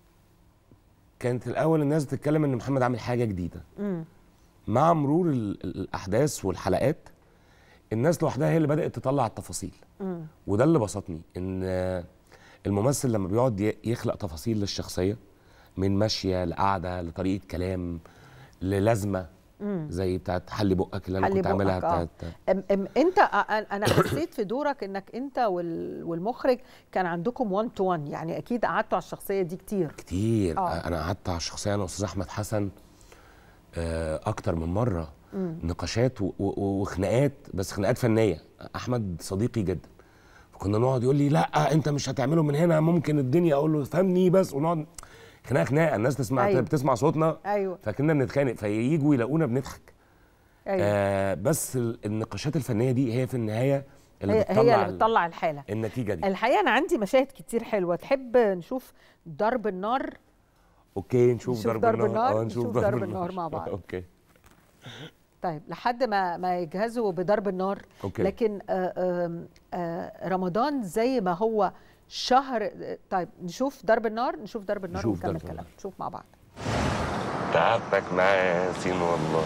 كانت الاول الناس بتتكلم ان محمد عامل حاجه جديده. مم. مع مرور الاحداث والحلقات الناس لوحدها هي اللي بدات تطلع التفاصيل. مم. وده اللي بسطني ان الممثل لما بيقعد يخلق تفاصيل للشخصيه من ماشيه لقعده لطريقه كلام للازمه زي بتاعت حلي بقك اللي انا كنت عاملها بتاعت أم أم انت انا حسيت في دورك انك انت والمخرج كان عندكم واحد تو واحد، يعني اكيد قعدتوا على الشخصيه دي كتير كتير آه. انا قعدت على الشخصيه انا واستاذ احمد حسن اكتر من مره، مم. نقاشات وخناقات، بس خناقات فنيه. احمد صديقي جدا، كنا نقعد يقول لي لا انت مش هتعمله من هنا، ممكن الدنيا، اقول له فهمني بس، ونقعد خناقه خناقه الناس تسمع أيوة. بتسمع صوتنا ايوه فكنا بنتخانق، فييجوا يلاقونا بنضحك. أيوة. آه بس النقاشات الفنيه دي هي في النهايه اللي هي, بتطلع هي اللي بتطلع الحاله النتيجه دي. الحقيقه انا عندي مشاهد كتير حلوه، تحب نشوف ضرب النار؟ اوكي نشوف, نشوف ضرب, ضرب النار, النار. اه نشوف ضرب, ضرب النار مع بعض. اوكي طيب لحد ما ما يجهزوا بضرب النار. أوكي. لكن آآ آآ رمضان زي ما هو شهر. طيب نشوف ضرب النار، نشوف ضرب النار ونكمل كلام، نشوف مع بعض. تعبتك معايا يا ياسين والله.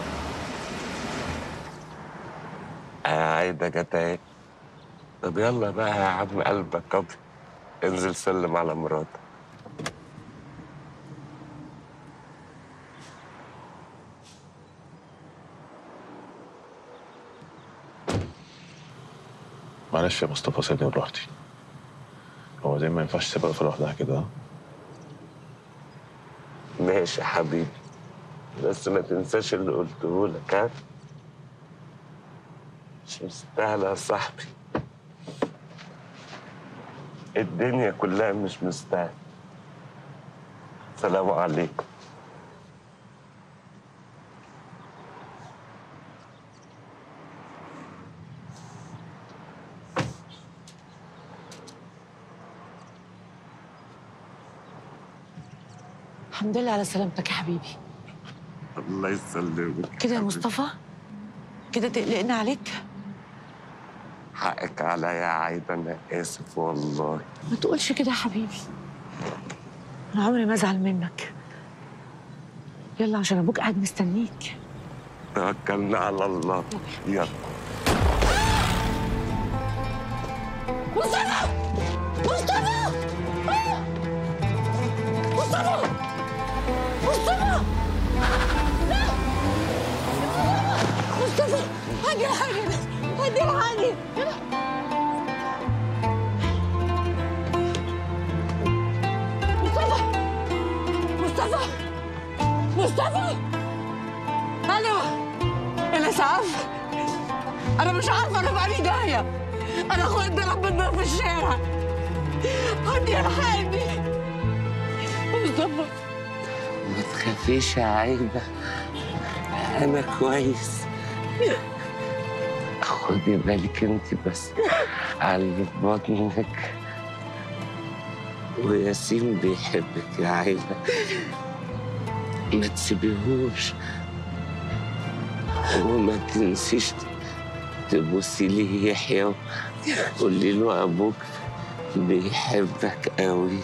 عايدة جت اهي. طب يلا بقى يا عم قلبك ابيض، انزل سلم على مراتك. معلش يا مصطفى سيبني براحتي. هو زي ما ينفعش تسيبها في لوحدها كده. ماشي يا حبيبي، بس ما تنساش اللي قلته لك. ها مش مستاهله يا صاحبي، الدنيا كلها مش مستاهله. سلام عليكم. الحمد لله على سلامتك يا حبيبي. الله يسلمك كده يا مصطفى، كده تقلقنا عليك. حقك عليا يا عايده، انا اسف والله. ما تقولش كده يا حبيبي، انا عمري ما ازعل منك. يلا عشان ابوك قاعد مستنيك. توكلنا على الله. يلا مصطفى مصطفى مصطفى مصطفى لا مصطفى، هدي الحاجة هدي الحاجة. مصطفى مصطفى مصطفى ألو الإسعاف، أنا مش عارفة أنا بقالي جاية، أنا أخويا اتضرب بالنار في الشارع، هدي الحاجة. مصطفى ما تخافيش يا عايدة، أنا كويس. خدي بالك انت بس على اللي في بطنك، وياسين بيحبك يا عايدة، ما تسيبيهوش، وما تنسيش تبوسي لي يحيى وقولي له أبوك بيحبك قوي.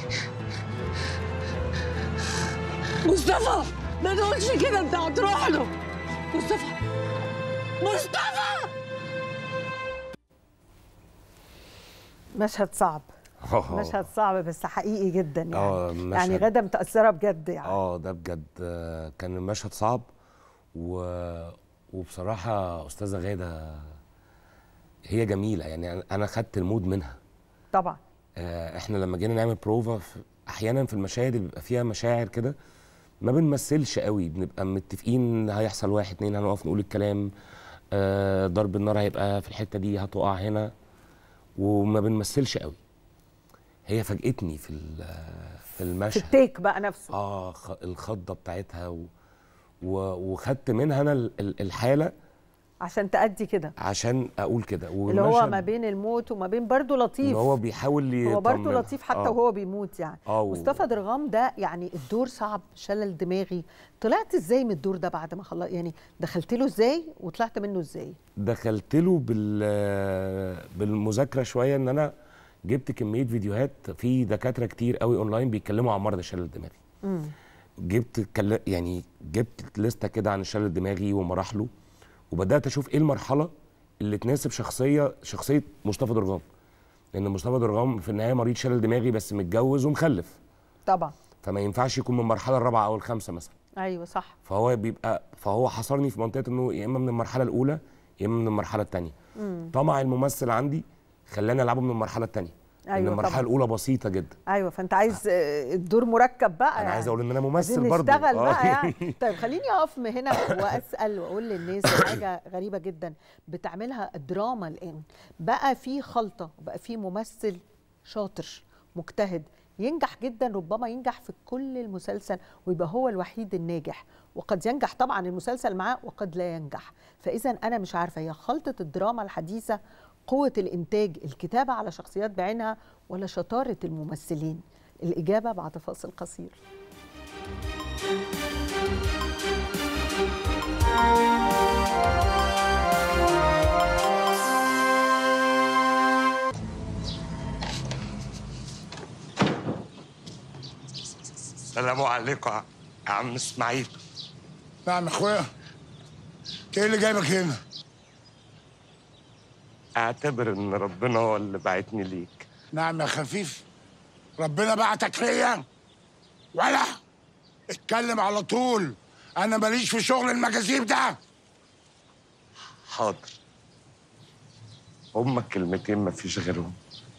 مصطفى ما تقولش كده، انت هتروح له. مصطفى مصطفى مشهد صعب. أوه. مشهد صعب بس حقيقي جدا يعني. اه يعني غادة متأثرة بجد يعني. اه ده بجد كان المشهد صعب و... وبصراحة أستاذة غادة هي جميلة، يعني أنا خدت المود منها طبعا. آه احنا لما جينا نعمل بروفا أحيانا في المشاهد اللي بيبقى فيها مشاعر كده ما بنمثلش قوي، بنبقى متفقين هيحصل واحد اتنين هنقف نقول الكلام، آه ضرب النار هيبقى في الحتة دي هتقع هنا، وما بنمثلش قوي. هي فاجئتني في في المشهد، في التيك بقى نفسه. اه الخضة بتاعتها و... و... وخدت منها انا الحالة عشان تأدي كده، عشان اقول كده. اللي هو ما بين الموت وما بين برضه لطيف، هو بيحاول يطمن، هو برضه لطيف حتى آه. وهو بيموت يعني. آه. مصطفى درغام ده يعني الدور صعب، شلل دماغي. طلعت ازاي من الدور ده بعد ما خلص؟ يعني دخلت له ازاي وطلعت منه ازاي؟ دخلت له بال بالمذاكره شويه، ان انا جبت كميه فيديوهات في دكاتره كتير قوي اونلاين بيتكلموا عن مرض الشلل الدماغي. امم جبت يعني جبت لسته كده عن الشلل الدماغي ومراحله، وبدات اشوف ايه المرحله اللي تناسب شخصيه شخصيه مصطفى درغام، لان مصطفى درغام في النهايه مريض شلل دماغي بس متجوز ومخلف طبعا، فما ينفعش يكون من المرحله الرابعه او الخامسه مثلا. ايوه صح. فهو بيبقى فهو حصرني في منطقه انه يا اما من المرحله الاولى يا اما من المرحله الثانيه. طمع الممثل عندي خلاني العبه من المرحله الثانيه. أيوة لان المرحله طبعا. الاولى بسيطه جدا. ايوه فانت عايز الدور مركب بقى. انا يعني عايز اقول ان انا ممثل برضه. نشتغل بقى يعني. طيب خليني اقف هنا واسال واقول للناس حاجه غريبه جدا بتعملها الدراما الان. بقى في خلطه، بقى في ممثل شاطر مجتهد ينجح جدا، ربما ينجح في كل المسلسل ويبقى هو الوحيد الناجح، وقد ينجح طبعا المسلسل معاه وقد لا ينجح. فاذا انا مش عارفه هي خلطه الدراما الحديثه، قوه الانتاج، الكتابه على شخصيات بعينها، ولا شطاره الممثلين؟ الاجابه بعد فاصل قصير. السلام عليكم يا عم اسماعيل. نعم يا اخويا. ايه اللي جايبك هنا؟ اعتبر ان ربنا هو اللي بعتني ليك. نعم يا خفيف. ربنا بعتك ليا؟ ولا اتكلم على طول، انا ماليش في شغل المجاذيب ده. حاضر. هما كلمتين مفيش غيرهم.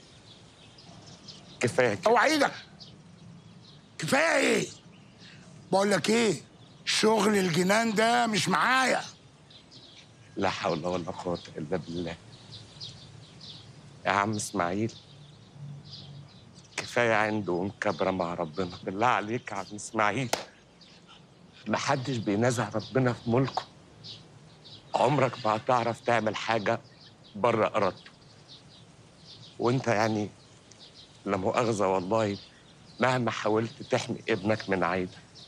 كفايه كده. اوعدك. كفايه ايه؟ بقول لك ايه؟ شغل الجنان ده مش معايا. لا حول ولا قوة إلا بالله. يا عم إسماعيل كفاية عنده ومكبرة مع ربنا. بالله عليك يا عم إسماعيل، محدش بينازع ربنا في ملكه. عمرك ما هتعرف تعمل حاجة بره إرادته. وأنت يعني لا مؤاخذة والله مهما حاولت تحمي ابنك من عيبه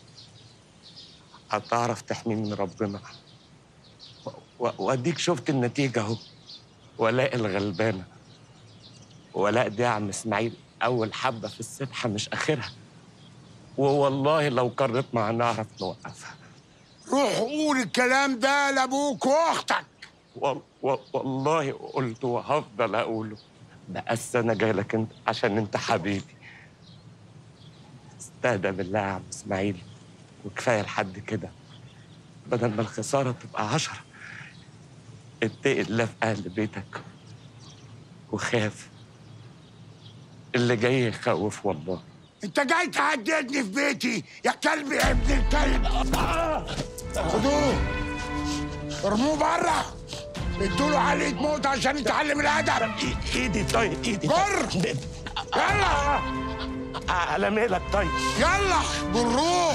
هتعرف تحميه من ربنا. واديك شفت النتيجه اهو. ولاء الغلبانه. ولاء دي يا عم اسماعيل اول حبه في السبحه مش اخرها، ووالله لو قررت ما هنعرف نوقفها. روح قول الكلام ده لابوك واختك. وال... والله قلت وهفضل اقوله، بس انا جاي لك انت عشان انت حبيبي. استهدى بالله يا عم اسماعيل وكفايه لحد كده، بدل ما الخساره تبقى عشرة. اتقي الله في اهل بيتك وخاف، اللي جاي يخوف والله. انت جاي تهددني في بيتي يا كلب يا ابن الكلب. خدوه ارموه بره، ادوا عليه موت عشان يتعلم الادب. ايدي طيب ايدي. جر يلا على ميلك طيب. يلا جروه.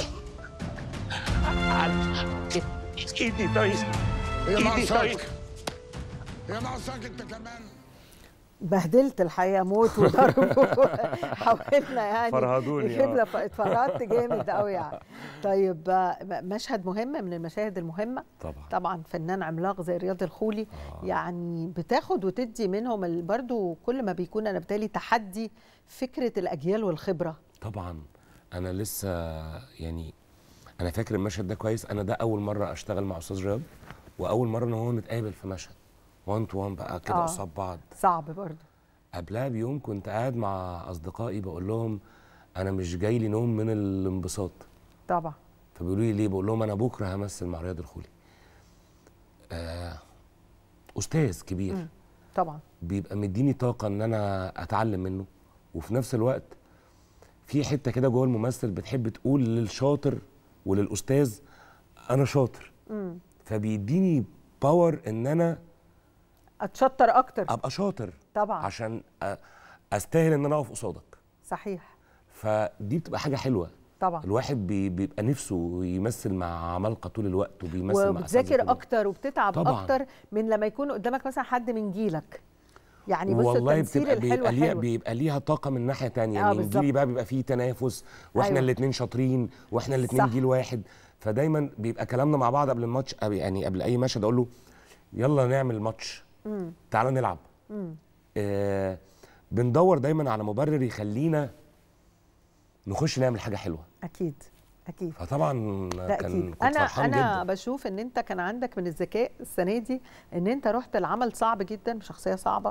ايدي طيب. هي ناقصاك هي ناقصاك انت كمان. بهدلت الحقيقه موت وضرب. حاولنا يعني فرهدوني. نجيب لك، اتفرجت جامد قوي يعني. طيب مشهد مهم من المشاهد المهمه طبعا طبعا فنان عملاق زي رياض الخولي. آه. يعني بتاخد وتدي منهم برضو، كل ما بيكون انا بالتالي تحدي فكره الاجيال والخبره. طبعا انا لسه يعني انا فاكر المشهد ده كويس. انا ده اول مره اشتغل مع استاذ رياض، واول مره ان هو نتقابل في مشهد وان تو وان بقى كده قصاد آه. بعض. صعب برضه. قبلها بيوم كنت قاعد مع اصدقائي بقول لهم انا مش جاي لي نوم من الانبساط. طبعا. فبيقولوا لي ليه؟ بقول لهم انا بكره همثل مع رياض الخولي. آه استاذ كبير. م. طبعا. بيبقى مديني طاقه ان انا اتعلم منه، وفي نفس الوقت في حته كده جوه الممثل بتحب تقول للشاطر وللاستاذ انا شاطر. م. فبيديني باور ان انا اتشطر اكتر، ابقى شاطر طبعا عشان استاهل ان انا اقف قصادك. صحيح. فدي بتبقى حاجه حلوه طبعا. الواحد بي بيبقى نفسه يمثل مع عمالقه طول الوقت وبيمثل مع وبتذاكر اكتر وبتتعب طبعا. اكتر من لما يكون قدامك مثلا حد من جيلك. يعني بص والله التمثيل بتبقى الحلو بيبقى ليها حلو. بيبقى ليها طاقه من ناحيه ثانيه. آه يعني جيلي بقى بيبقى فيه تنافس واحنا أيوة. الاثنين شاطرين واحنا الاثنين جيل واحد، فدايما بيبقى كلامنا مع بعض قبل الماتش، يعني قبل اي مشهد اقول له يلا نعمل ماتش، تعالى نلعب. آه بندور دايما على مبرر يخلينا نخش نعمل حاجه حلوه. اكيد اكيد. فطبعا كان أكيد. كنت انا فرحان انا جداً. بشوف ان انت كان عندك من الذكاء السنه دي ان انت رحت العمل صعب جدا بشخصيه صعبه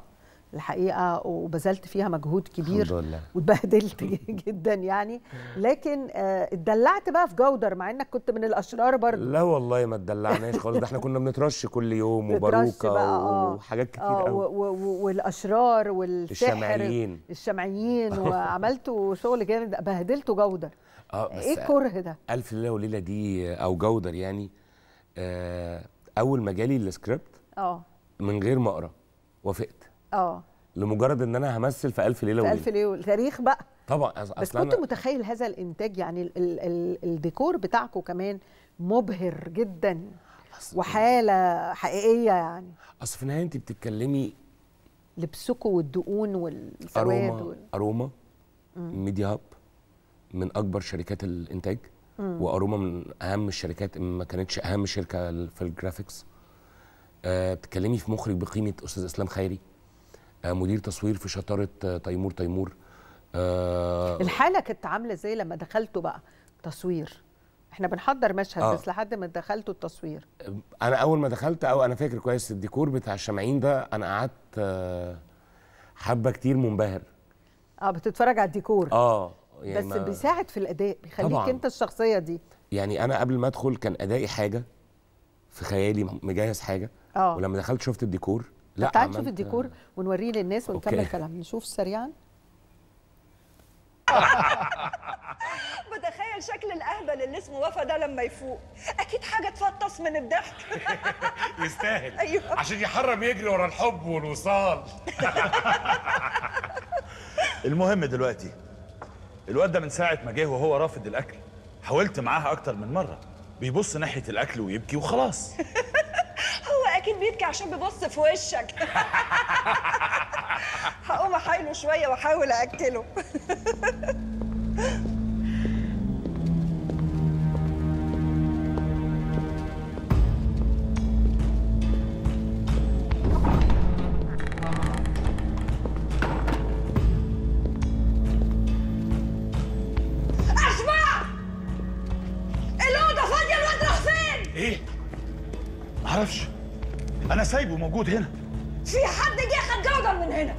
الحقيقه وبذلت فيها مجهود كبير الحمد لله. واتبهدلت جدا يعني، لكن آه اتدلعت بقى في جودر مع انك كنت من الاشرار برضه. لا والله ما اتدلعناش خالص، ده احنا كنا بنترش كل يوم بترش بقى، وباروكه آه. وحاجات كتير آه قوي. و- و- والاشرار والسحر الشمعيين. الشمعيين وعملتوا شغل جامد، بهدلتوا جودر. اه بس ايه الكره ده؟ الف ليله وليله دي او جودر يعني، آه اول ما جالي السكريبت اه من غير ما اقرا وافقت، اه لمجرد ان انا همثل في الف ليله في وليله. الف ليله تاريخ بقى طبعا. بس اصل كنت انا متخيل هذا الانتاج يعني ال ال ال الديكور بتاعكم كمان مبهر جدا وحاله حقيقيه يعني. اصل في النهايه انت بتتكلمي لبسكم والدقون والسواد اروما وال... اروما مم. ميديا هاب من اكبر شركات الانتاج، مم. واروما من اهم الشركات إن ما كانتش اهم شركه في الجرافيكس. أه بتتكلمي في مخرج بقيمه استاذ اسلام خيري، أه مدير تصوير في شطاره آه، تيمور تيمور. أه الحاله كانت عامله ازاي لما دخلتوا بقى تصوير؟ احنا بنحضر مشهد آه. بس لحد ما دخلتوا التصوير. انا اول ما دخلت، او انا فاكر كويس الديكور بتاع الشمعين ده، انا قعدت آه، حبه كتير منبهر. اه بتتفرج على الديكور. اه يعني بس ما- بيساعد في الاداء، بيخليك طبعاً. انت الشخصيه دي. يعني انا قبل ما ادخل كان ادائي حاجه، في خيالي مجهز حاجه، اه ولما دخلت شفت الديكور لا تعال نشوف عملت- الديكور ونوريه للناس ونكمل أوكي. كلام. نشوف سريعا. بتخيل شكل الاهبل اللي اسمه وفا ده لما يفوق، اكيد حاجه تفطس من الضحك. يستاهل. أيوة. عشان يحرم يجري ورا الحب والوصال. المهم دلوقتي الواد ده من ساعة ما جه وهو رافض الأكل، حاولت معاها أكتر من مرة، بيبص ناحية الأكل ويبكي وخلاص. هو اكيد بيبكي عشان بيبص في وشك. هقوم احايله شويه واحاول اكله. اشبع! الاوضه فاضيه، الواد راح فين؟ إيه؟ معرفش، أنا سايبه موجود هنا. في حد جه خد جودر من هنا.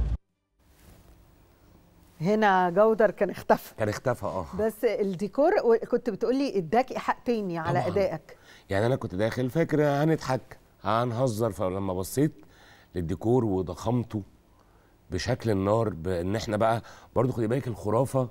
هنا جودر كان اختفى. كان اختفى اه. بس الديكور و- كنت بتقولي اداك ايحاء تاني على طبعاً. ادائك. يعني انا كنت داخل فاكر هنضحك هنهزر، فلما بصيت للديكور وضخامته بشكل النار، بان احنا بقى برضو خدي بالك الخرافه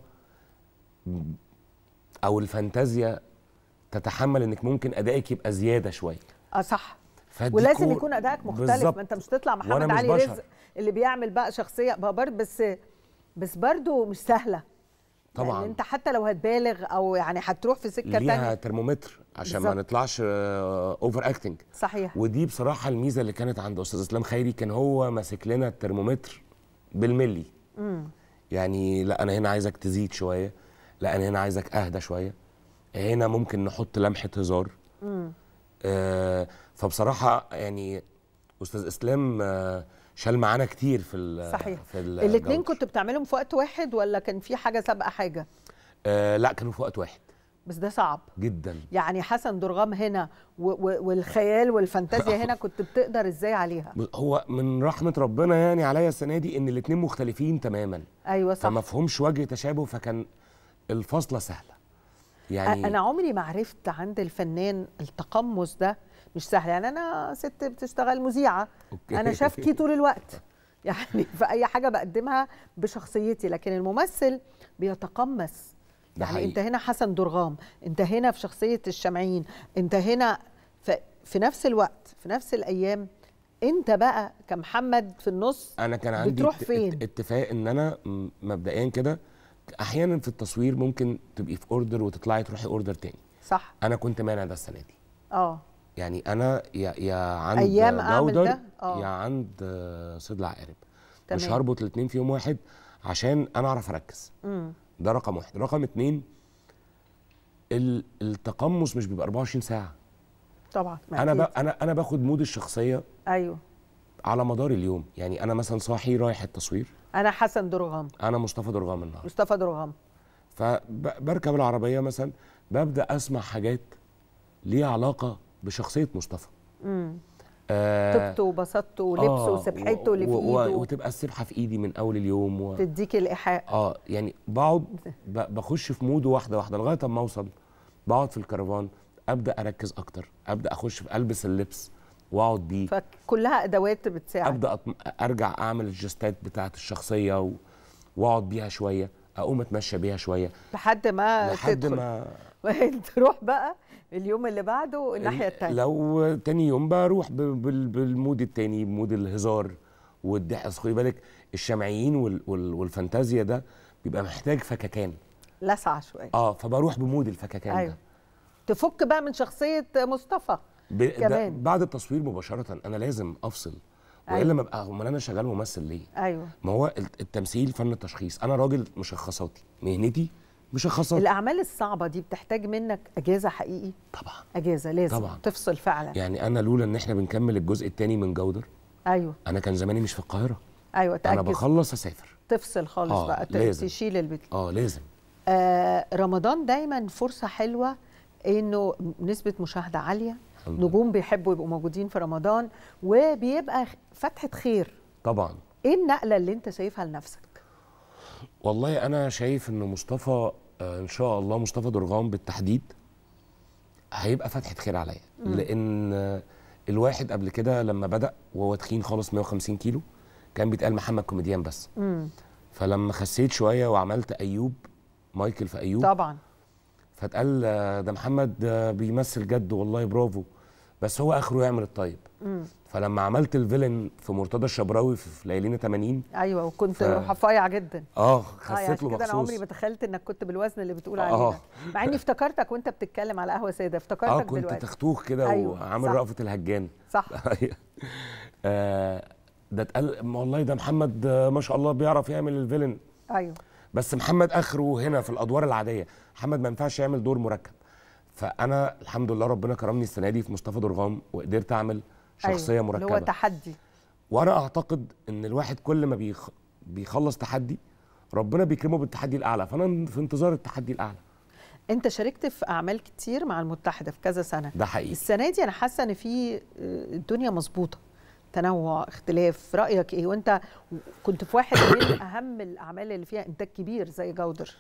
او الفانتازيا تتحمل انك ممكن ادائك يبقى زياده شويه. اه صح. فالديكور- ولازم يكون ادائك مختلف، بالظبط. ما انت مش تطلع وأنا محمد مش علي بشر. رزق اللي بيعمل بقى شخصيه بقى برضه، بس بس برضه مش سهله. طبعاً. يعني انت حتى لو هتبالغ او يعني هتروح في سكه ليها تانية. ترمومتر عشان ما بالظبط. نطلعش اوفر اكتنج. صحيح. ودي بصراحه الميزه اللي كانت عند استاذ اسلام خيري، كان هو ماسك لنا الترمومتر بالملي. امم يعني لا انا هنا عايزك تزيد شويه، لا انا هنا عايزك اهدى شويه، هنا ممكن نحط لمحه هزار. امم آه فبصراحه يعني استاذ اسلام آه شال معانا كتير في ال صحيح. في الاثنين كنتوا بتعملهم في وقت واحد ولا كان في حاجه سابقه حاجه؟ آه لا كانوا في وقت واحد بس ده صعب جدا. يعني. حسن درغام هنا و و والخيال والفانتازيا هنا كنت بتقدر ازاي عليها؟ هو من رحمه ربنا يعني عليا السنه دي ان الاثنين مختلفين تماما، ايوه صح. فما فيهمش وجه تشابه، فكان الفصله سهله يعني. انا عمري ما عرفت عند الفنان التقمص ده مش سهل. يعني انا ست بتشتغل مذيعه، أوكي. انا شافتي طول الوقت يعني في اي حاجه بقدمها بشخصيتي، لكن الممثل بيتقمص. ده يعني حقيقي. انت هنا حسن درغام، انت هنا في شخصيه الشمعين، انت هنا في, في نفس الوقت في نفس الايام انت بقى كمحمد في النص. انا كان عندي بتروح ات- فين؟ ات- اتفاق ان انا م- مبدئيا كده احيانا في التصوير ممكن تبقي في اوردر وتطلعي تروحي اوردر تاني. صح. انا كنت مانع ده السنه دي. اه يعني انا يا يا عند أيام أعمل جودر ده؟ آه. يا عند آه، صيد العقارب. تمام. مش هربط الاثنين في يوم واحد عشان انا اعرف اركز. امم ده رقم واحد. رقم اتنين ال- التقمص مش بيبقى أربعة وعشرين ساعه. طبعا انا ب... أكيد. انا انا باخد مود الشخصيه ايوه. على مدار اليوم. يعني انا مثلا صاحي رايح التصوير، انا حسن درغام، انا مصطفى درغام النهارده، مصطفى درغام، فبركب العربيه مثلا ببدا اسمع حاجات ليها علاقه بشخصيه مصطفى. امم آه طبته وبسطته ولبسه آه وسبحته اللي في ايده، وتبقى السبحه في ايدي من اول اليوم و... تديك الايحاء. اه يعني بقعد بخش في مود واحده واحده لغايه اما اوصل. بقعد في الكرفان ابدا اركز اكتر، ابدا اخش في البس اللبس واقعد بيه، فكلها ادوات بتساعد. ابدا أطم... ارجع اعمل الجستات بتاعه الشخصيه و... واقعد بيها شويه، اقوم اتمشى بيها شويه لحد ما لحد تدخل. ما تروح بقى اليوم اللي بعده الناحيه الثانيه. لو تاني يوم بروح ب... بال... بالمود التاني، بمود الهزار والضحك. خدي بالك الشمعيين وال... وال... والفانتازيا ده بيبقى محتاج فككان، لسعه شويه. اه فبروح بمود الفككان. أيوة. ده تفك بقى من شخصيه مصطفى ب... كمان. بعد التصوير مباشره انا لازم افصل، والا أيوة. ما ابقى امال انا شغال ممثل ليه؟ ايوه، ما هو التمثيل فن التشخيص. انا راجل مشخصاتي، مهنتي مشخصات. الاعمال الصعبه دي بتحتاج منك اجازه حقيقي. طبعا اجازه لازم طبعا تفصل فعلا. يعني انا لولا ان احنا بنكمل الجزء الثاني من جودر، ايوه انا كان زماني مش في القاهره. ايوه تأجز. انا بخلص اسافر، تفصل خالص. آه بقى لازم. تشيل البيت. اه لازم. آه رمضان دايما فرصه حلوه انه نسبه مشاهده عاليه، نجوم بيحبوا يبقوا موجودين في رمضان، وبيبقى فتحه خير. طبعا. ايه النقله اللي انت شايفها لنفسك؟ والله انا شايف ان مصطفى آه ان شاء الله مصطفى درغام بالتحديد هيبقى فتحه خير عليا، لان آه الواحد قبل كده لما بدا وهو تخين خالص مية وخمسين كيلو كان بيتقال محمد كوميديان بس. مم. فلما خسيت شويه وعملت ايوب مايكل في ايوب طبعا فاتقال ده محمد بيمثل جد والله برافو، بس هو اخره يعمل الطيب. مم. فلما عملت الفيلن في مرتضى الشبراوي في ليالينا ثمانين، ايوه وكنت ف... رفيع جدا. اه خسيت له مخصوص. انا عمري ما تخيلت انك كنت بالوزن اللي بتقول عليه آه. ده، مع اني افتكرتك وانت بتتكلم على قهوه ساده، افتكرتك اه كنت دلوقتي. تختوخ كده. أيوة. وعامل رأفت الهجان. صح. آه ده اتقال والله ده محمد ما شاء الله بيعرف يعمل الفيلن. ايوه بس محمد اخره هنا في الادوار العاديه، محمد ما ينفعش يعمل دور مركب. فانا الحمد لله ربنا كرمني السنه دي في مصطفى درغام وقدرت اعمل شخصيه أيوة. مركبه، اللي هو تحدي. وانا اعتقد ان الواحد كل ما بيخ... بيخلص تحدي ربنا بيكرمه بالتحدي الاعلى، فانا في انتظار التحدي الاعلى. انت شاركت في اعمال كتير مع المتحده في كذا سنه. ده حقيقي. السنه دي انا حاسه ان في الدنيا مظبوطه، تنوع، اختلاف. رايك ايه وانت كنت في واحد من اهم الاعمال اللي فيها انتاج كبير زي جودر؟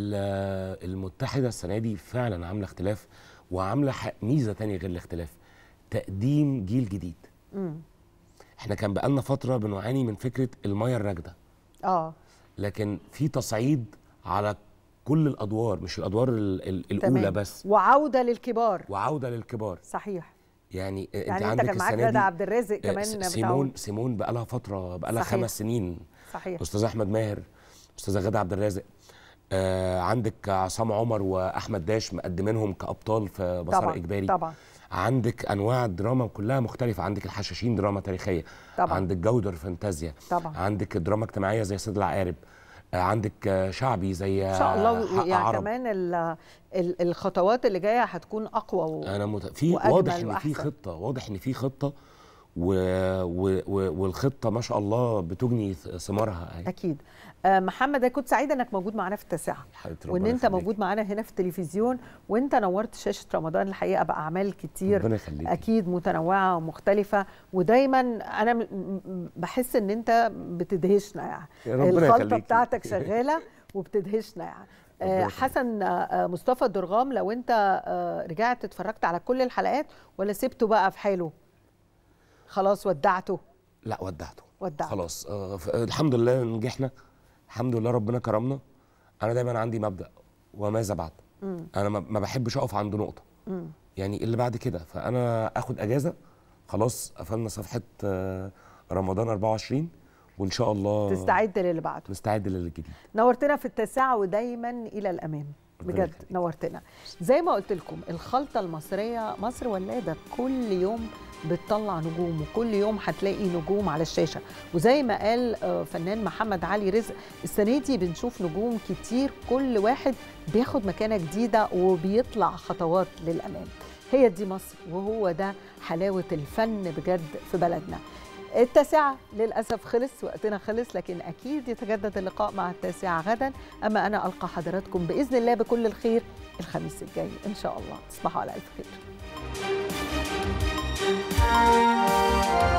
المتحده السنه دي فعلا عامله اختلاف، وعامله ميزه تانية غير الاختلاف، تقديم جيل جديد. امم احنا كان بقالنا فتره بنعاني من فكره الميه الراكده. اه لكن في تصعيد على كل الادوار، مش الادوار ال ال الاولى تمام. بس وعوده للكبار. وعوده للكبار صحيح. يعني, يعني انت انت عندك كان معاك غادة عبد الرازق كمان. سيمون بتعود. سيمون بقى لها فتره، بقى لها خمس سنين. صحيح. استاذ احمد ماهر، استاذه غادة عبد الرازق، آه عندك عصام عمر واحمد داش مقدمينهم كابطال في مسار طبعًا اجباري. طبعا. عندك انواع الدراما كلها مختلفه، عندك الحشاشين دراما تاريخيه طبعا. عندك جودر فانتازيا طبعا. عندك دراما اجتماعيه زي سيد العقارب، عندك شعبي زي ان شاء الله. يعني عرب. كمان ال ال الخطوات اللي جايه هتكون اقوى و... انا مت... في واضح ان في خطه، واضح ان في خطه و... و... و... والخطه ما شاء الله بتجني ثمارها. اكيد. آه محمد انا كنت سعيده انك موجود معانا في التاسعه، وان انت خليك. موجود معانا هنا في التلفزيون، وانت نورت شاشه رمضان الحقيقه باعمال كتير ربنا يخليك. اكيد متنوعه ومختلفه، ودايما انا بحس ان انت بتدهشنا يعني. الخلطه بتاعتك شغاله وبتدهشنا يعني. آه حسن آه مصطفى الدرغام، لو انت آه رجعت اتفرجت على كل الحلقات ولا سبته بقى في حاله؟ خلاص ودعته؟ لا ودعته ودعته خلاص. آه الحمد لله نجحنا، الحمد لله ربنا كرمنا. انا دايما عندي مبدأ وماذا بعد. مم. انا ما بحبش اقف عند نقطه. مم. يعني اللي بعد كده، فانا اخد اجازه خلاص. قفلنا صفحه آه رمضان أربعة وعشرين، وان شاء الله تستعد للي بعده. نستعد للجديد. نورتنا في التاسعه ودايما الى الامام بجد، نورتنا. زي ما قلت لكم الخلطه المصريه، مصر ولاده كل يوم بتطلع نجوم، وكل يوم هتلاقي نجوم على الشاشه. وزي ما قال فنان محمد علي رزق، السنه دي بنشوف نجوم كتير كل واحد بياخد مكانه جديده وبيطلع خطوات للامام. هي دي مصر، وهو ده حلاوه الفن بجد في بلدنا. التاسعة للأسف خلص، وقتنا خلص، لكن أكيد يتجدد اللقاء مع التاسعة غدا. أما أنا ألقى حضراتكم بإذن الله بكل الخير الخميس الجاي إن شاء الله. تصبحوا على ألف خير. السلامه.